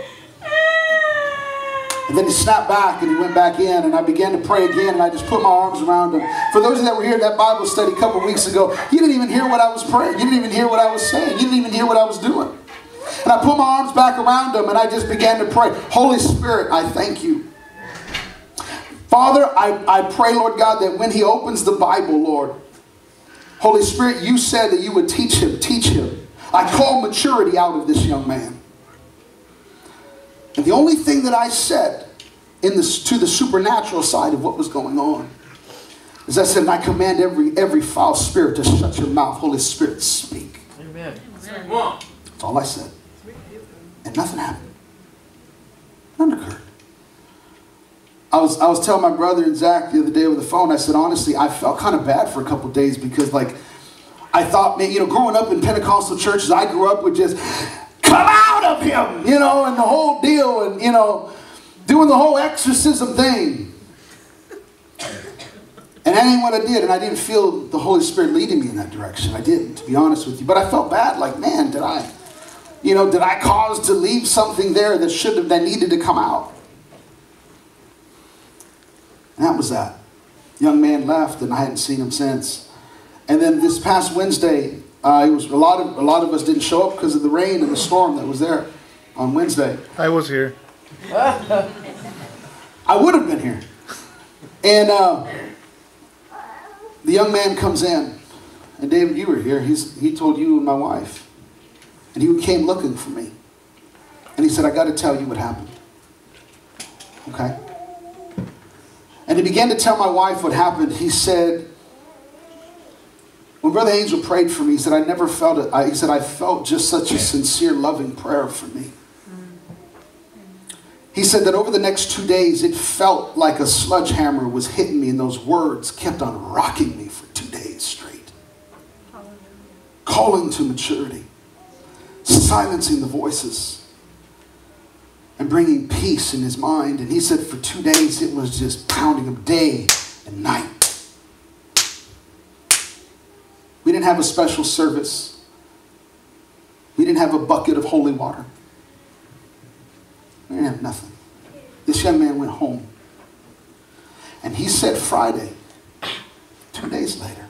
And then he snapped back and he went back in, and I began to pray again, and I just put my arms around him. For those of you that were here at that Bible study a couple weeks ago, you didn't even hear what I was praying. You didn't even hear what I was saying. You didn't even hear what I was doing. And I put my arms back around him, and I just began to pray. Holy Spirit, I thank you. Father, I pray, Lord God, that when he opens the Bible, Lord, Holy Spirit, you said that you would teach him, teach him. I call maturity out of this young man. And the only thing that I said to the supernatural side of what was going on is I said, and I command every foul spirit to shut your mouth. Holy Spirit, speak. Amen. That's all I said. And nothing happened. Nothing occurred. I was telling my brother and Zach the other day over the phone, I said, honestly, I felt kind of bad for a couple of days because, like, I thought, man, growing up in Pentecostal churches, I grew up with just, "Come out of him," and the whole deal, and, doing the whole exorcism thing. And that ain't what I did, and I didn't feel the Holy Spirit leading me in that direction. I didn't, to be honest with you. But I felt bad, like, man, did I cause to leave something there that needed to come out? And that was that. Young man left, and I hadn't seen him since. And then this past Wednesday, it was a lot of us didn't show up because of the rain and the storm that was there on Wednesday. I was here. I would have been here. And the young man comes in, and David, you were here. He told you and my wife, and he came looking for me, and he said, "I got to tell you what happened." Okay. And he began to tell my wife what happened. He said, when Brother Angel prayed for me, he said, "I never felt it." He said, "I felt just such a sincere, loving prayer for me." He said that over the next 2 days, it felt like a sledgehammer was hitting me, and those words kept on rocking me for 2 days straight. Calling to maturity, silencing the voices, and bringing peace in his mind. And he said for 2 days, it was just pounding him day and night. We didn't have a special service. We didn't have a bucket of holy water. We didn't have nothing. This young man went home. And he said Friday, 2 days later,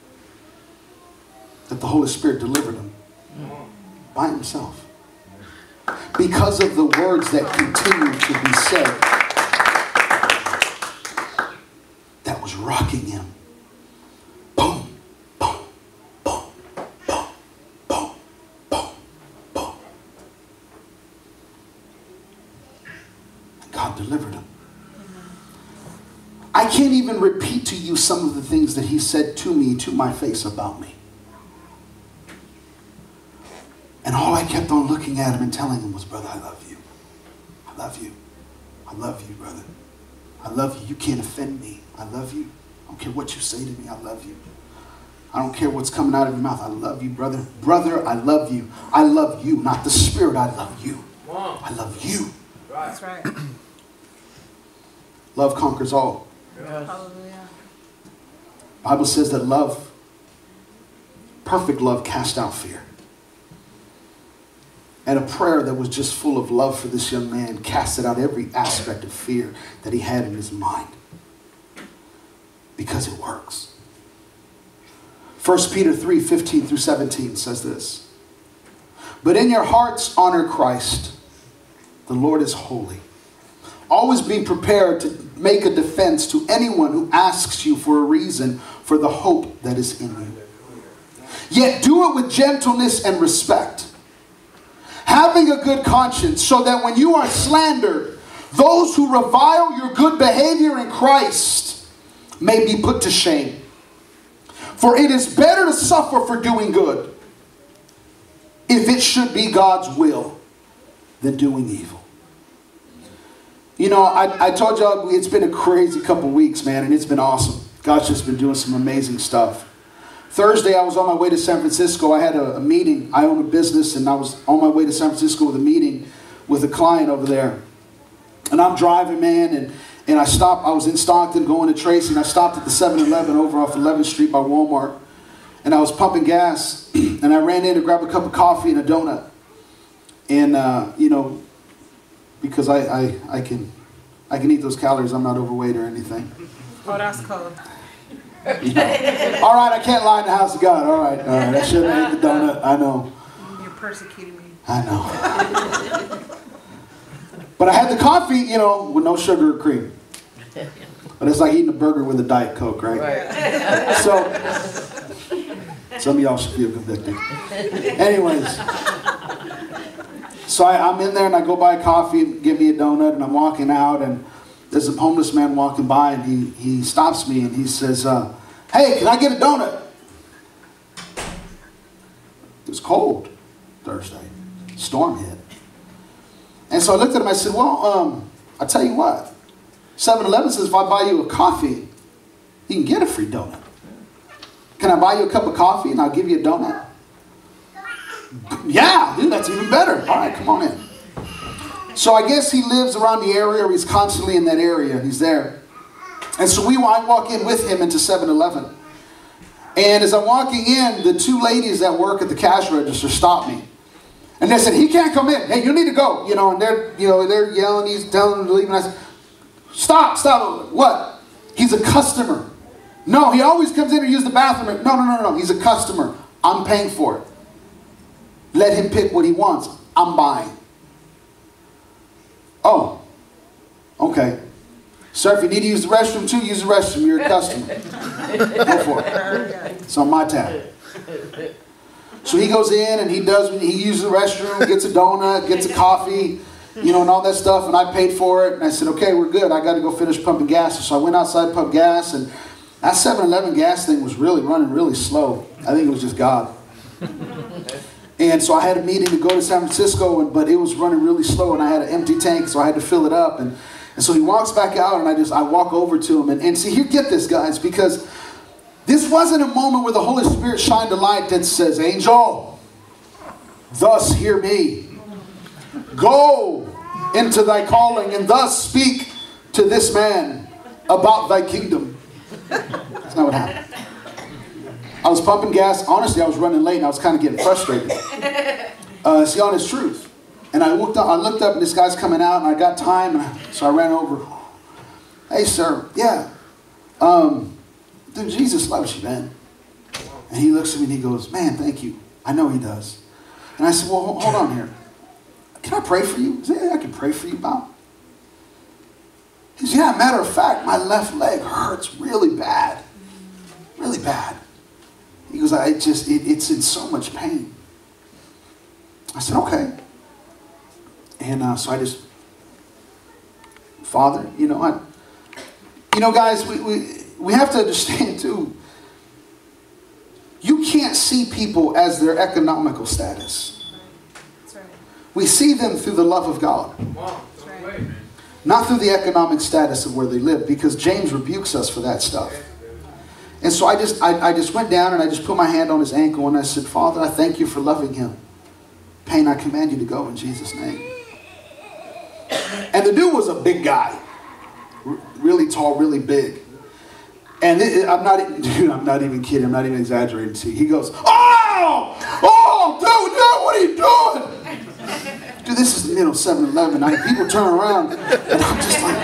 that the Holy Spirit delivered him by himself. Because of the words that continued to be said, that was rocking him. Boom, boom, boom, boom, boom, boom, boom. And God delivered him. I can't even repeat to you some of the things that he said to me, to my face, about me. And all I kept on looking at him and telling him was, brother, I love you. I love you. I love you, brother. I love you. You can't offend me. I love you. I don't care what you say to me. I love you. I don't care what's coming out of your mouth. I love you, brother. Brother, I love you. I love you, not the spirit. I love you. I love you. That's right. Love conquers all. Hallelujah. The Bible says that love, perfect love, casts out fear. And a prayer that was just full of love for this young man casted out every aspect of fear that he had in his mind. Because it works. 1 Peter 3:15 through 17 says this. But in your hearts honor Christ. The Lord is holy. Always be prepared to make a defense to anyone who asks you for a reason for the hope that is in you. Yet do it with gentleness and respect, having a good conscience, so that when you are slandered, those who revile your good behavior in Christ may be put to shame. For it is better to suffer for doing good, if it should be God's will, than doing evil. You know, I told y'all it's been a crazy couple weeks, man, and it's been awesome. God's just been doing some amazing stuff. Thursday, I was on my way to San Francisco. I had a meeting. I own a business, and I was on my way to San Francisco with a meeting with a client over there. And I'm driving, man, and I stopped. I was in Stockton going to Tracy, and I stopped at the 7-Eleven over off 11th Street by Walmart. And I was pumping gas, and I ran in to grab a cup of coffee and a donut. And, you know, because I can eat those calories. I'm not overweight or anything. Oh, that's cold. You know. All right, I can't lie in the house of God. All right. I shouldn't have ate the donut. I know. You're persecuting me. I know. But I had the coffee, you know, with no sugar or cream. But it's like eating a burger with a Diet Coke, right? So, some of y'all should feel convicted. Anyways. So I'm in there and I go buy a coffee and get me a donut, and I'm walking out, and there's a homeless man walking by, and he stops me and he says, hey, can I get a donut? It was cold Thursday. Storm hit. And so I looked at him, I said, well, I'll tell you what. 7-Eleven says if I buy you a coffee, you can get a free donut. Can I buy you a cup of coffee and I'll give you a donut? Yeah, dude, that's even better. All right, come on in. So I guess he lives around the area, or he's constantly in that area, and he's there. And so I walk in with him into 7-Eleven. And as I'm walking in, the two ladies that work at the cash register stop me. And they said, he can't come in. Hey, you need to go. You know, and they're yelling, he's telling them to leave. And I said, stop. What? He's a customer. No, he always comes in and uses the bathroom. No. He's a customer. I'm paying for it. Let him pick what he wants. I'm buying. Oh, okay. Sir, if you need to use the restroom too, use the restroom. You're a customer. Go for it. It's on my tab. So he goes in and he uses the restroom, gets a donut, gets a coffee, you know, and all that stuff. And I paid for it. And I said, okay, we're good. I got to go finish pumping gas. So I went outside to pump gas. And that 7-Eleven gas thing was really running really slow. I think it was just God. And so I had a meeting to go to San Francisco, but it was running really slow, and I had an empty tank, so I had to fill it up. And so he walks back out, and I walk over to him. And see, you get this, guys, because this wasn't a moment where the Holy Spirit shined a light that says, Angel, thus hear me. Go into thy calling, and thus speak to this man about thy kingdom. That's not what happened. I was pumping gas. Honestly, I was running late and I was kind of getting frustrated. It's the honest truth. And I looked up and this guy's coming out and I got time. So I ran over. Hey, sir. Yeah. Dude, Jesus loves you, man. And he looks at me and he goes, man, thank you. I know he does. And I said, well, hold on here. Can I pray for you? Is there anything I can pray for you about? He said, yeah, matter of fact, my left leg hurts really bad. Really bad. He goes, it's in so much pain. I said, okay. And so I just, Father, know, guys, we have to understand too, you can't see people as their economical status. That's right. We see them through the love of God. That's right. Not through the economic status of where they live, because James rebukes us for that stuff. And so I just went down and I just put my hand on his ankle and I said, Father, I thank you for loving him. Pain, I command you to go in Jesus' name. And the dude was a big guy. Really tall, really big. And I'm not even kidding. I'm not even exaggerating to you. He goes, dude, what are you doing? Dude, this is 7-Eleven. People turn around, and I'm just like,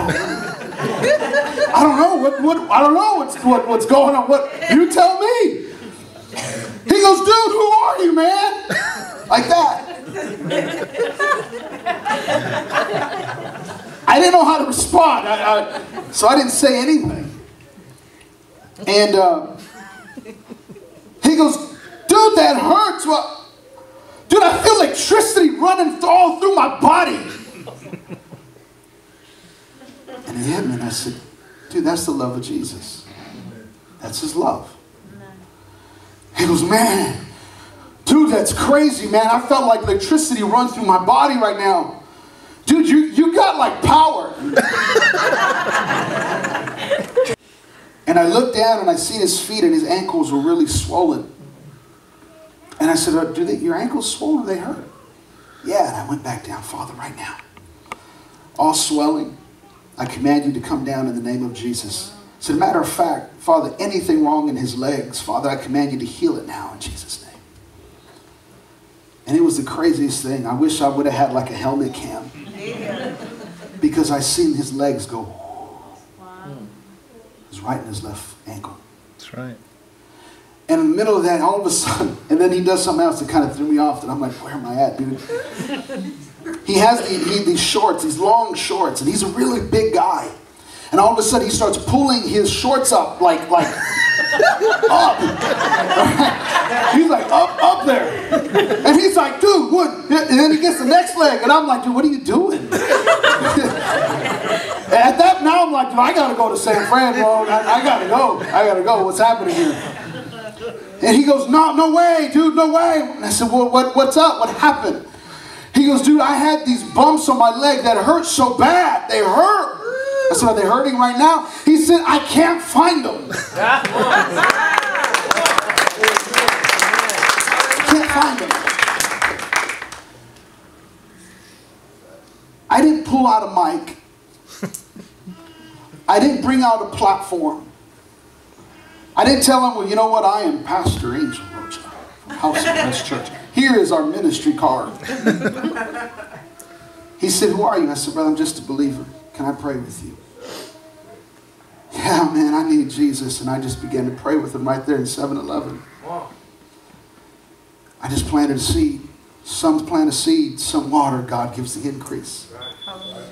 I don't know I don't know what's going on. What you tell me? He goes, dude, who are you, man? Like that. I didn't know how to respond, so I didn't say anything. And he goes, dude, that hurts. Well, dude, I feel electricity running all through my body. And it hit me, and I said, dude, that's the love of Jesus. That's his love. He goes, man, dude, that's crazy, man. I felt like electricity runs through my body right now. Dude, you got like power. And I looked down and I seen his feet and his ankles were really swollen. And I said, your ankles swollen? They hurt? Yeah, and I went back down. Father, right now, all swelling, I command you to come down in the name of Jesus. As a matter of fact, Father, anything wrong in his legs, Father, I command you to heal it now in Jesus' name. And it was the craziest thing. I wish I would have had like a helmet cam. Because I seen his legs go. Wow. It was right in his left ankle. That's right. And in the middle of that, all of a sudden, and then he does something else that kind of threw me off. And I'm like, where am I at, dude? He has these shorts, these long shorts, and he's a really big guy. And all of a sudden, he starts pulling his shorts up, like up. Right? He's like, up there. And he's like, dude, what? And then he gets the next leg, and I'm like, dude, what are you doing? At that, now I'm like, dude, I gotta go to San Fran, bro. I gotta go. What's happening here? And he goes, no way, dude, no way. And I said, well, what's up? What happened? He goes, dude, I had these bumps on my leg that hurt so bad. They hurt. I said, are they hurting right now? He said, I can't find them. I can't find them. I didn't pull out a mic. I didn't bring out a platform. I didn't tell him, well, you know what? I am Pastor Angel Rocha from House of Christ Church. Here is our ministry card. He said, who are you? I said, brother, I'm just a believer. Can I pray with you? Yeah, man, I need Jesus. And I just began to pray with him right there in 7-Eleven. Wow. I just planted a seed. Some plant a seed, some water. God gives the increase. Right.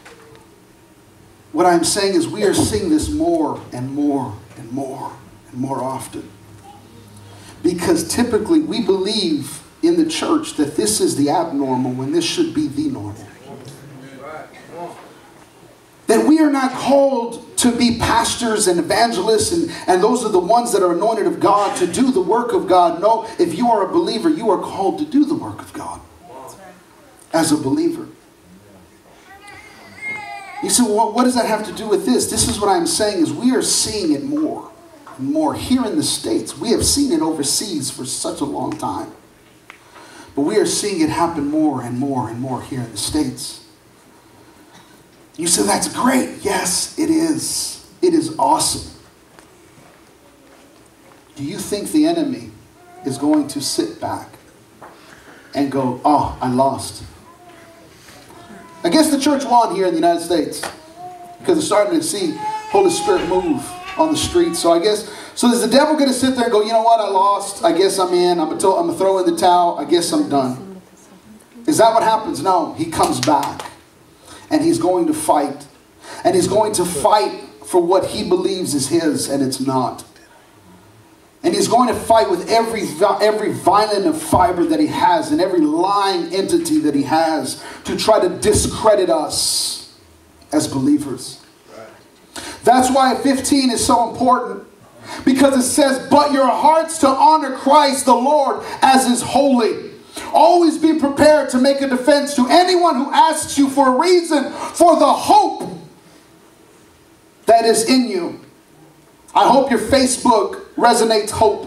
What I'm saying is we are seeing this more and more and more and more often. Because typically we believe in the church that this is the abnormal when this should be the normal. That we are not called to be pastors and evangelists and those are the ones that are anointed of God to do the work of God. No, if you are a believer, you are called to do the work of God as a believer. You say, well, what does that have to do with this? This is what I'm saying is we are seeing it more and more here in the States. We have seen it overseas for such a long time. But we are seeing it happen more and more and more here in the States. You say, that's great. Yes, it is. It is awesome. Do you think the enemy is going to sit back and go, oh, I lost? I guess the church won here in the United States because they're starting to see Holy Spirit move on the streets. So is the devil going to sit there and go, you know what, I lost. I guess I'm in. I'm going to throw in the towel. I guess I'm done. Is that what happens? No, he comes back. And he's going to fight. And he's going to fight for what he believes is his and it's not. And he's going to fight with every violent of fiber that he has and every lying entity that he has to try to discredit us as believers. That's why 15 is so important. Because it says, but your hearts to honor Christ the Lord as is holy. Always be prepared to make a defense to anyone who asks you for a reason for the hope that is in you. I hope your Facebook resonates hope.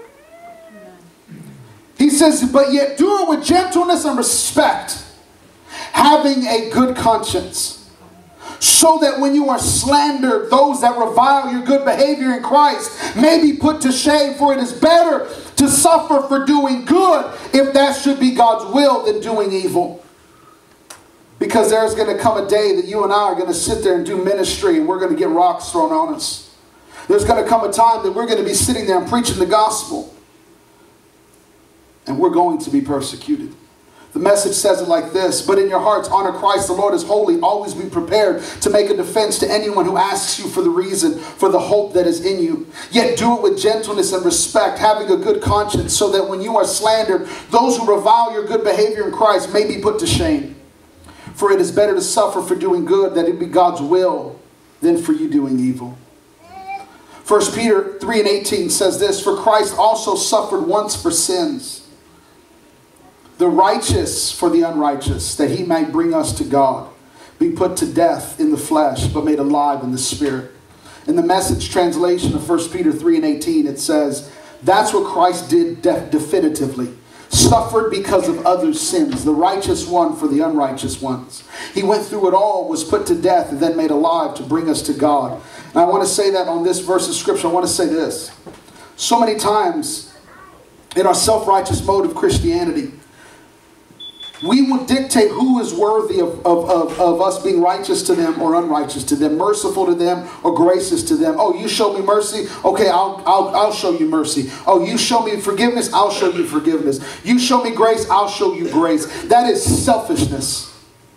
He says, but yet do it with gentleness and respect, having a good conscience, so that when you are slandered, those that revile your good behavior in Christ may be put to shame. For it is better to suffer for doing good, if that should be God's will, than doing evil. Because there's going to come a day that you and I are going to sit there and do ministry, and we're going to get rocks thrown on us. There's going to come a time that we're going to be sitting there and preaching the gospel, and we're going to be persecuted. The message says it like this: but in your hearts honor Christ, the Lord is holy. Always be prepared to make a defense to anyone who asks you for the reason for the hope that is in you. Yet do it with gentleness and respect, having a good conscience, so that when you are slandered, those who revile your good behavior in Christ may be put to shame. For it is better to suffer for doing good, that it be God's will, than for you doing evil. 1 Peter 3:18 says this: for Christ also suffered once for sins, the righteous for the unrighteous, that he might bring us to God, be put to death in the flesh, but made alive in the spirit. In the Message translation of 1 Peter 3:18, it says, that's what Christ did definitively. Suffered because of others' sins, the righteous one for the unrighteous ones. He went through it all, was put to death, and then made alive to bring us to God. And I want to say that on this verse of Scripture. I want to say this. So many times in our self-righteous mode of Christianity, we will dictate who is worthy of us being righteous to them or unrighteous to them, merciful to them or gracious to them. Oh, you show me mercy? Okay, I'll show you mercy. Oh, you show me forgiveness? I'll show you forgiveness. You show me grace? I'll show you grace. That is selfishness.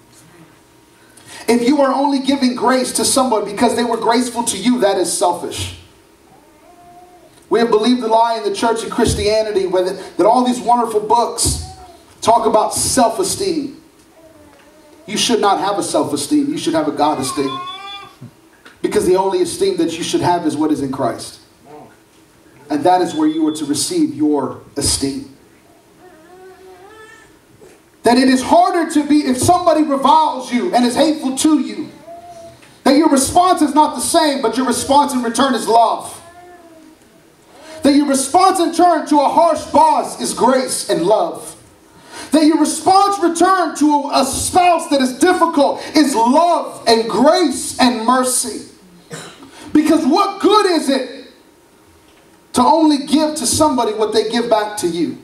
If you are only giving grace to someone because they were graceful to you, that is selfish. We have believed the lie in the church of Christianity that all these wonderful books talk about self-esteem. You should not have a self-esteem. You should have a God-esteem. Because the only esteem that you should have is what is in Christ. And that is where you are to receive your esteem. That it is harder to be, if somebody reviles you and is hateful to you, that your response is not the same, but your response in return is love. That your response in turn to a harsh boss is grace and love. That your response return to a spouse that is difficult is love and grace and mercy. Because what good is it to only give to somebody what they give back to you?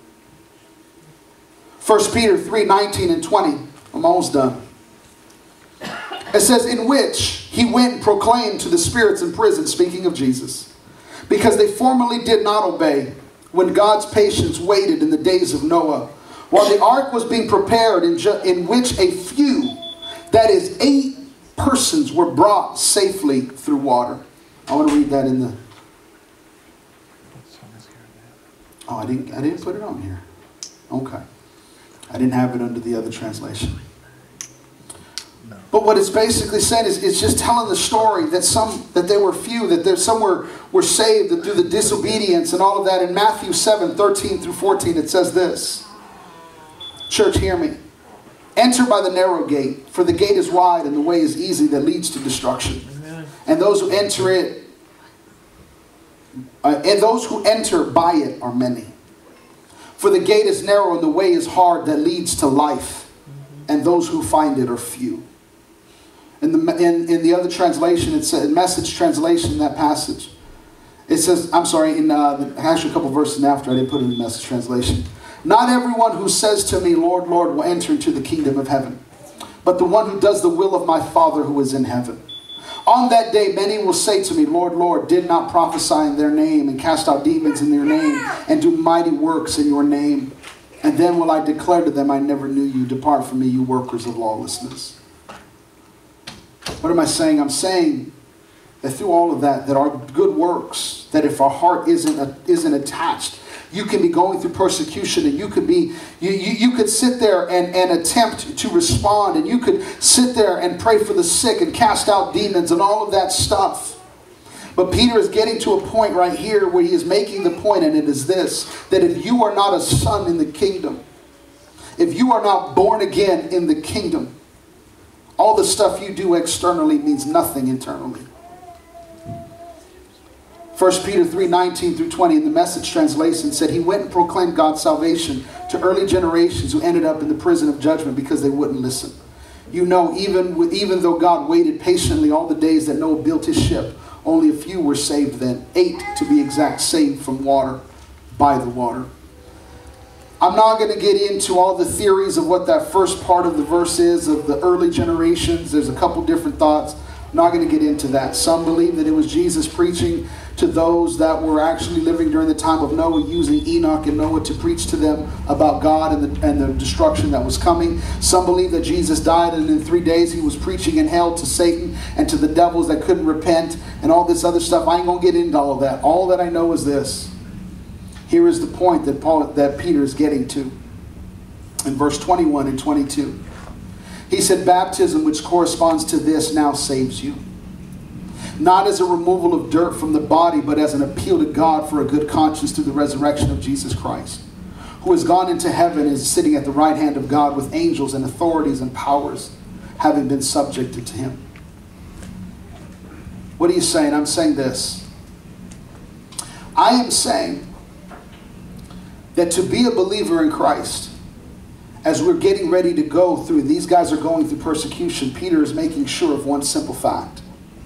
1 Peter 3:19 and 20. I'm almost done. It says, in which he went and proclaimed to the spirits in prison, speaking of Jesus, because they formerly did not obey, when God's patience waited in the days of Noah, while the ark was being prepared, in which a few, that is 8 persons, were brought safely through water. I want to read that in the... Oh, I didn't put it on here. Okay. I didn't have it under the other translation. But what it's basically saying is, it's just telling the story that there were few, that some were saved through the disobedience and all of that. In Matthew 7:13 through 14, it says this. Church, hear me. Enter by the narrow gate, for the gate is wide and the way is easy that leads to destruction. Amen. And those who enter it, and those who enter by it are many. For the gate is narrow and the way is hard that leads to life, and those who find it are few. In the other translation, it said, in Message translation, that passage, it says, I'm sorry, actually a couple verses after, I didn't put it in the Message translation. Not everyone who says to me, Lord, Lord, will enter into the kingdom of heaven, but the one who does the will of my Father who is in heaven. On that day, many will say to me, Lord, Lord, did not prophesy in their name and cast out demons in their name and do mighty works in your name? And then will I declare to them, I never knew you. Depart from me, you workers of lawlessness. What am I saying? I'm saying that through all of that, that our good works, that if our heart isn't attached You can be going through persecution, and you could sit there and attempt to respond, and you could sit there and pray for the sick and cast out demons and all of that stuff. But Peter is getting to a point right here where he is making the point, and it is this, that if you are not a son in the kingdom, if you are not born again in the kingdom, all the stuff you do externally means nothing internally. 1 Peter 3:19 through 20 in the Message translation said, he went and proclaimed God's salvation to early generations who ended up in the prison of judgment because they wouldn't listen. You know, even though God waited patiently all the days that Noah built his ship, only a few were saved then. 8 to be exact, saved from water, by the water. I'm not going to get into all the theories of what that first part of the verse is of the early generations. There's a couple different thoughts. I'm not going to get into that. Some believe that it was Jesus preaching to those that were actually living during the time of Noah, using Enoch and Noah to preach to them about God and the destruction that was coming. Some believe that Jesus died and in 3 days he was preaching in hell to Satan and to the devils that couldn't repent and all this other stuff. I ain't going to get into all of that. All that I know is this. Here is the point that Peter is getting to in verse 21 and 22. He said, baptism, which corresponds to this, now saves you. Not as a removal of dirt from the body, but as an appeal to God for a good conscience through the resurrection of Jesus Christ, who has gone into heaven and is sitting at the right hand of God with angels and authorities and powers, having been subjected to him. What are you saying? I'm saying this. I am saying that to be a believer in Christ, as we're getting ready to go through, these guys are going through persecution, Peter is making sure of one simple fact.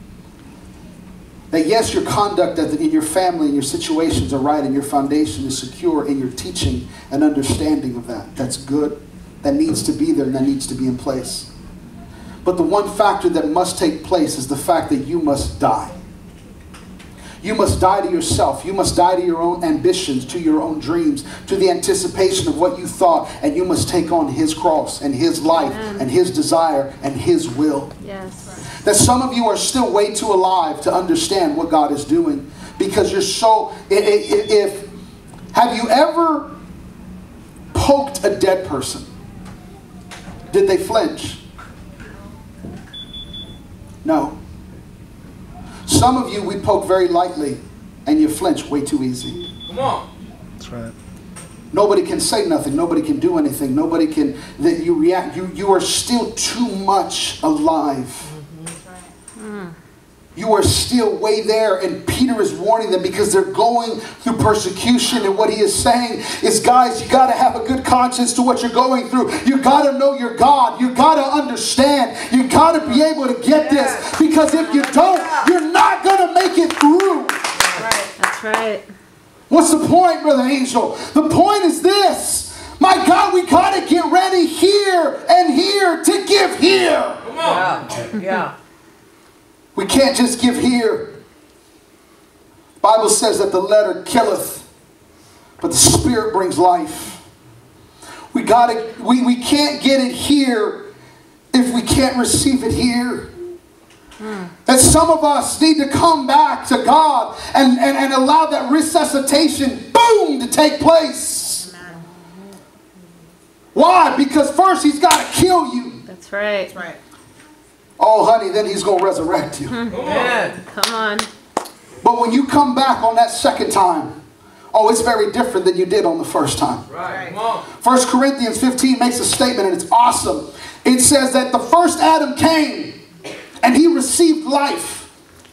That yes, your conduct in your family and your situations are right and your foundation is secure in your teaching and understanding of that. That's good. That needs to be there and that needs to be in place. But the one factor that must take place is the fact that you must die. You must die to yourself. You must die to your own ambitions, to your own dreams, to the anticipation of what you thought. And you must take on his cross and his life and his desire and his will. Yes. That some of you are still way too alive to understand what God is doing. Because you're so... Have you ever poked a dead person? Did they flinch? No. Some of you, we poke very lightly, and you flinch way too easy. Come on. That's right. Nobody can say nothing. Nobody can do anything. Nobody can... That you react. You are still too much alive. You are still way there, and Peter is warning them because they're going through persecution, and what he is saying is, guys, you got to have a good conscience to what you're going through. You got to know your God. You got to understand. You got to be able to get this, because if you don't, you're not going to make it through. That's right. What's the point, Brother Angel? The point is this. My God, we got to get ready here and here to give here. Come on. Yeah. We can't just give here. The Bible says that the letter killeth, but the Spirit brings life. We can't get it here if we can't receive it here. That some of us need to come back to God and allow that resuscitation, boom, to take place. Why? Because first he's got to kill you. That's right. That's right. Oh, honey, then he's going to resurrect you. Come on. But when you come back on that second time, oh, it's very different than you did on the first time. Right. Come on. 1 Corinthians 15 makes a statement, and it's awesome. It says that the first Adam came, and he received life.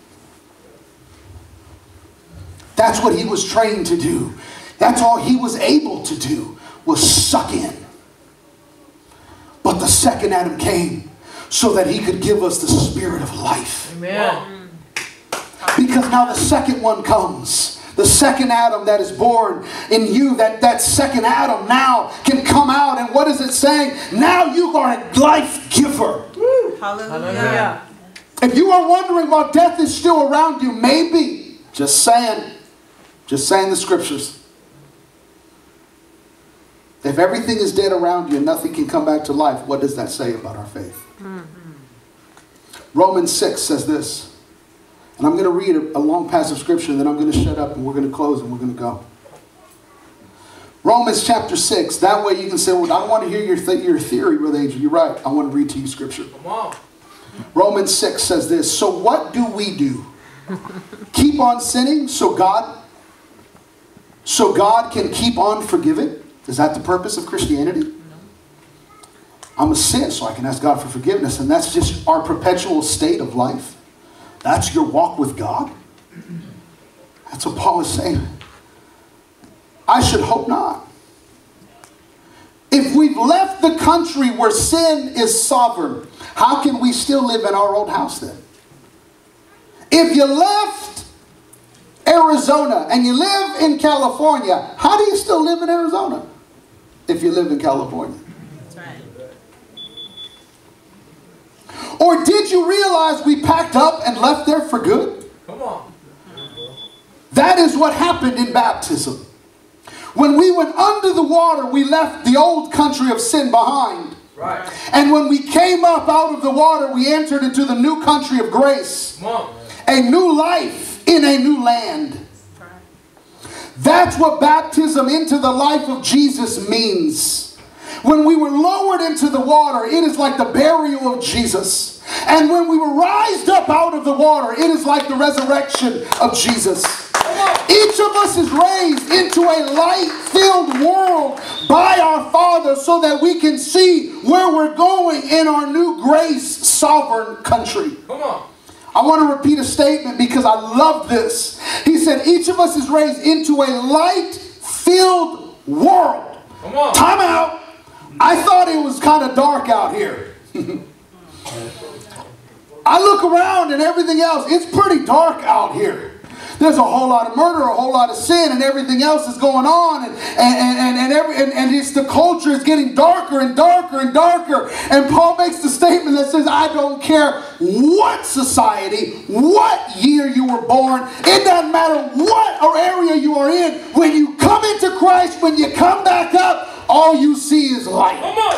That's what he was trained to do. That's all he was able to do, was suck in. But the second Adam came so that he could give us the spirit of life. Amen. Because now the second one comes. The second Adam that is born in you, that second Adam now can come out. And what is it saying? Now you are a life giver. Hallelujah. If you are wondering why death is still around you, maybe, just saying the scriptures. If everything is dead around you and nothing can come back to life, what does that say about our faith? Romans 6 says this. And I'm going to read a long passage of scripture, and then I'm going to shut up and we're going to close and we're going to go. Romans chapter 6. That way you can say, well, I don't want to hear your theory, Brother Angel. You're right. I want to read to you scripture. Come on. Romans 6 says this. So what do we do? Keep on sinning so God can keep on forgiving? Is that the purpose of Christianity? I'm a sin so I can ask God for forgiveness. And that's just our perpetual state of life. That's your walk with God. That's what Paul is saying. I should hope not. If we've left the country where sin is sovereign, how can we still live in our old house then? If you left Arizona and you live in California, how do you still live in Arizona if you live in California? That's right. Or did you realize we packed up and left there for good? Come on. That is what happened in baptism. When we went under the water, we left the old country of sin behind. Right. And when we came up out of the water, we entered into the new country of grace. Come on. A new life in a new land. That's what baptism into the life of Jesus means. When we were lowered into the water, it is like the burial of Jesus. And when we were raised up out of the water, it is like the resurrection of Jesus. Each of us is raised into a light-filled world by our Father so that we can see where we're going in our new grace sovereign country. Come on. I want to repeat a statement because I love this. He said each of us is raised into a light-filled world. Come on. Time out. I thought it was kind of dark out here. I look around and everything else, it's pretty dark out here. There's a whole lot of murder, a whole lot of sin, and everything else is going on, and it's the culture is getting darker and darker and darker. And Paul makes the statement that says, I don't care what society, what year you were born, it doesn't matter what or area you are in. When you come into Christ, when you come back up, all you see is light. Come on.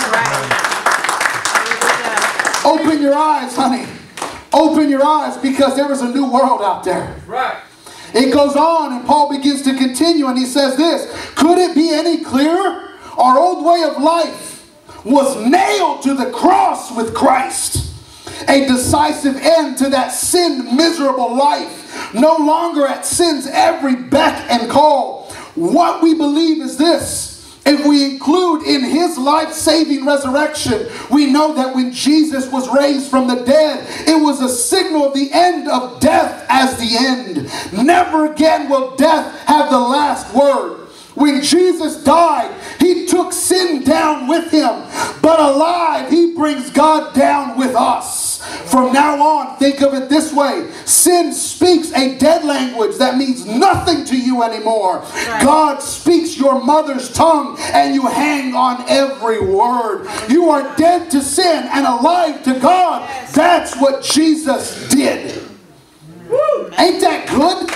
Open your eyes, honey. Open your eyes, because there is a new world out there. Right. It goes on, and Paul begins to continue, and he says this. Could it be any clearer? Our old way of life was nailed to the cross with Christ. A decisive end to that sin miserable life. No longer at sin's every beck and call. What we believe is this. If we include in his life-saving resurrection, we know that when Jesus was raised from the dead, it was a signal of the end of death as the end. Never again will death have the last word. When Jesus died, he took sin down with him. But alive, he brings God down with us. From now on, think of it this way. Sin speaks a dead language that means nothing to you anymore. Right. God speaks your mother's tongue, and you hang on every word. You are dead to sin and alive to God. Yes. That's what Jesus did. Woo. Ain't that good?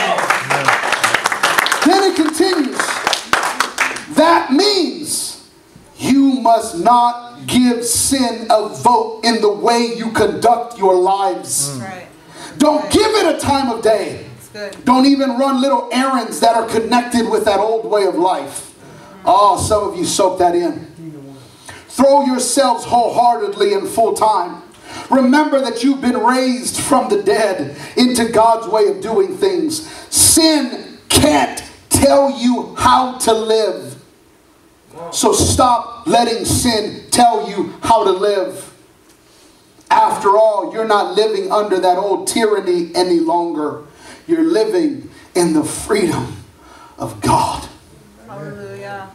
Yes. Then it continues. That means you must not give sin a vote in the way you conduct your lives. Right. Don't give it a time of day. Don't even run little errands that are connected with that old way of life. Oh, some of you soak that in. Throw yourselves wholeheartedly and full time. Remember that you've been raised from the dead into God's way of doing things. Sin can't tell you how to live. So stop letting sin tell you how to live. After all, you're not living under that old tyranny any longer. You're living in the freedom of God. Hallelujah.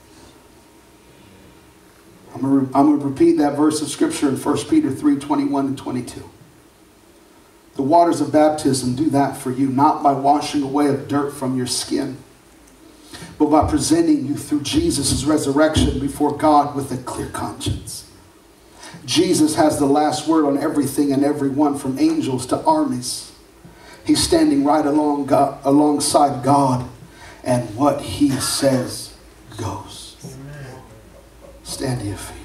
I'm going to repeat that verse of scripture in 1 Peter 3:21 and 22. The waters of baptism do that for you, not by washing away of dirt from your skin, but by presenting you through Jesus' resurrection before God with a clear conscience. Jesus has the last word on everything and everyone, from angels to armies. He's standing right alongside God, and what he says goes. Stand to your feet.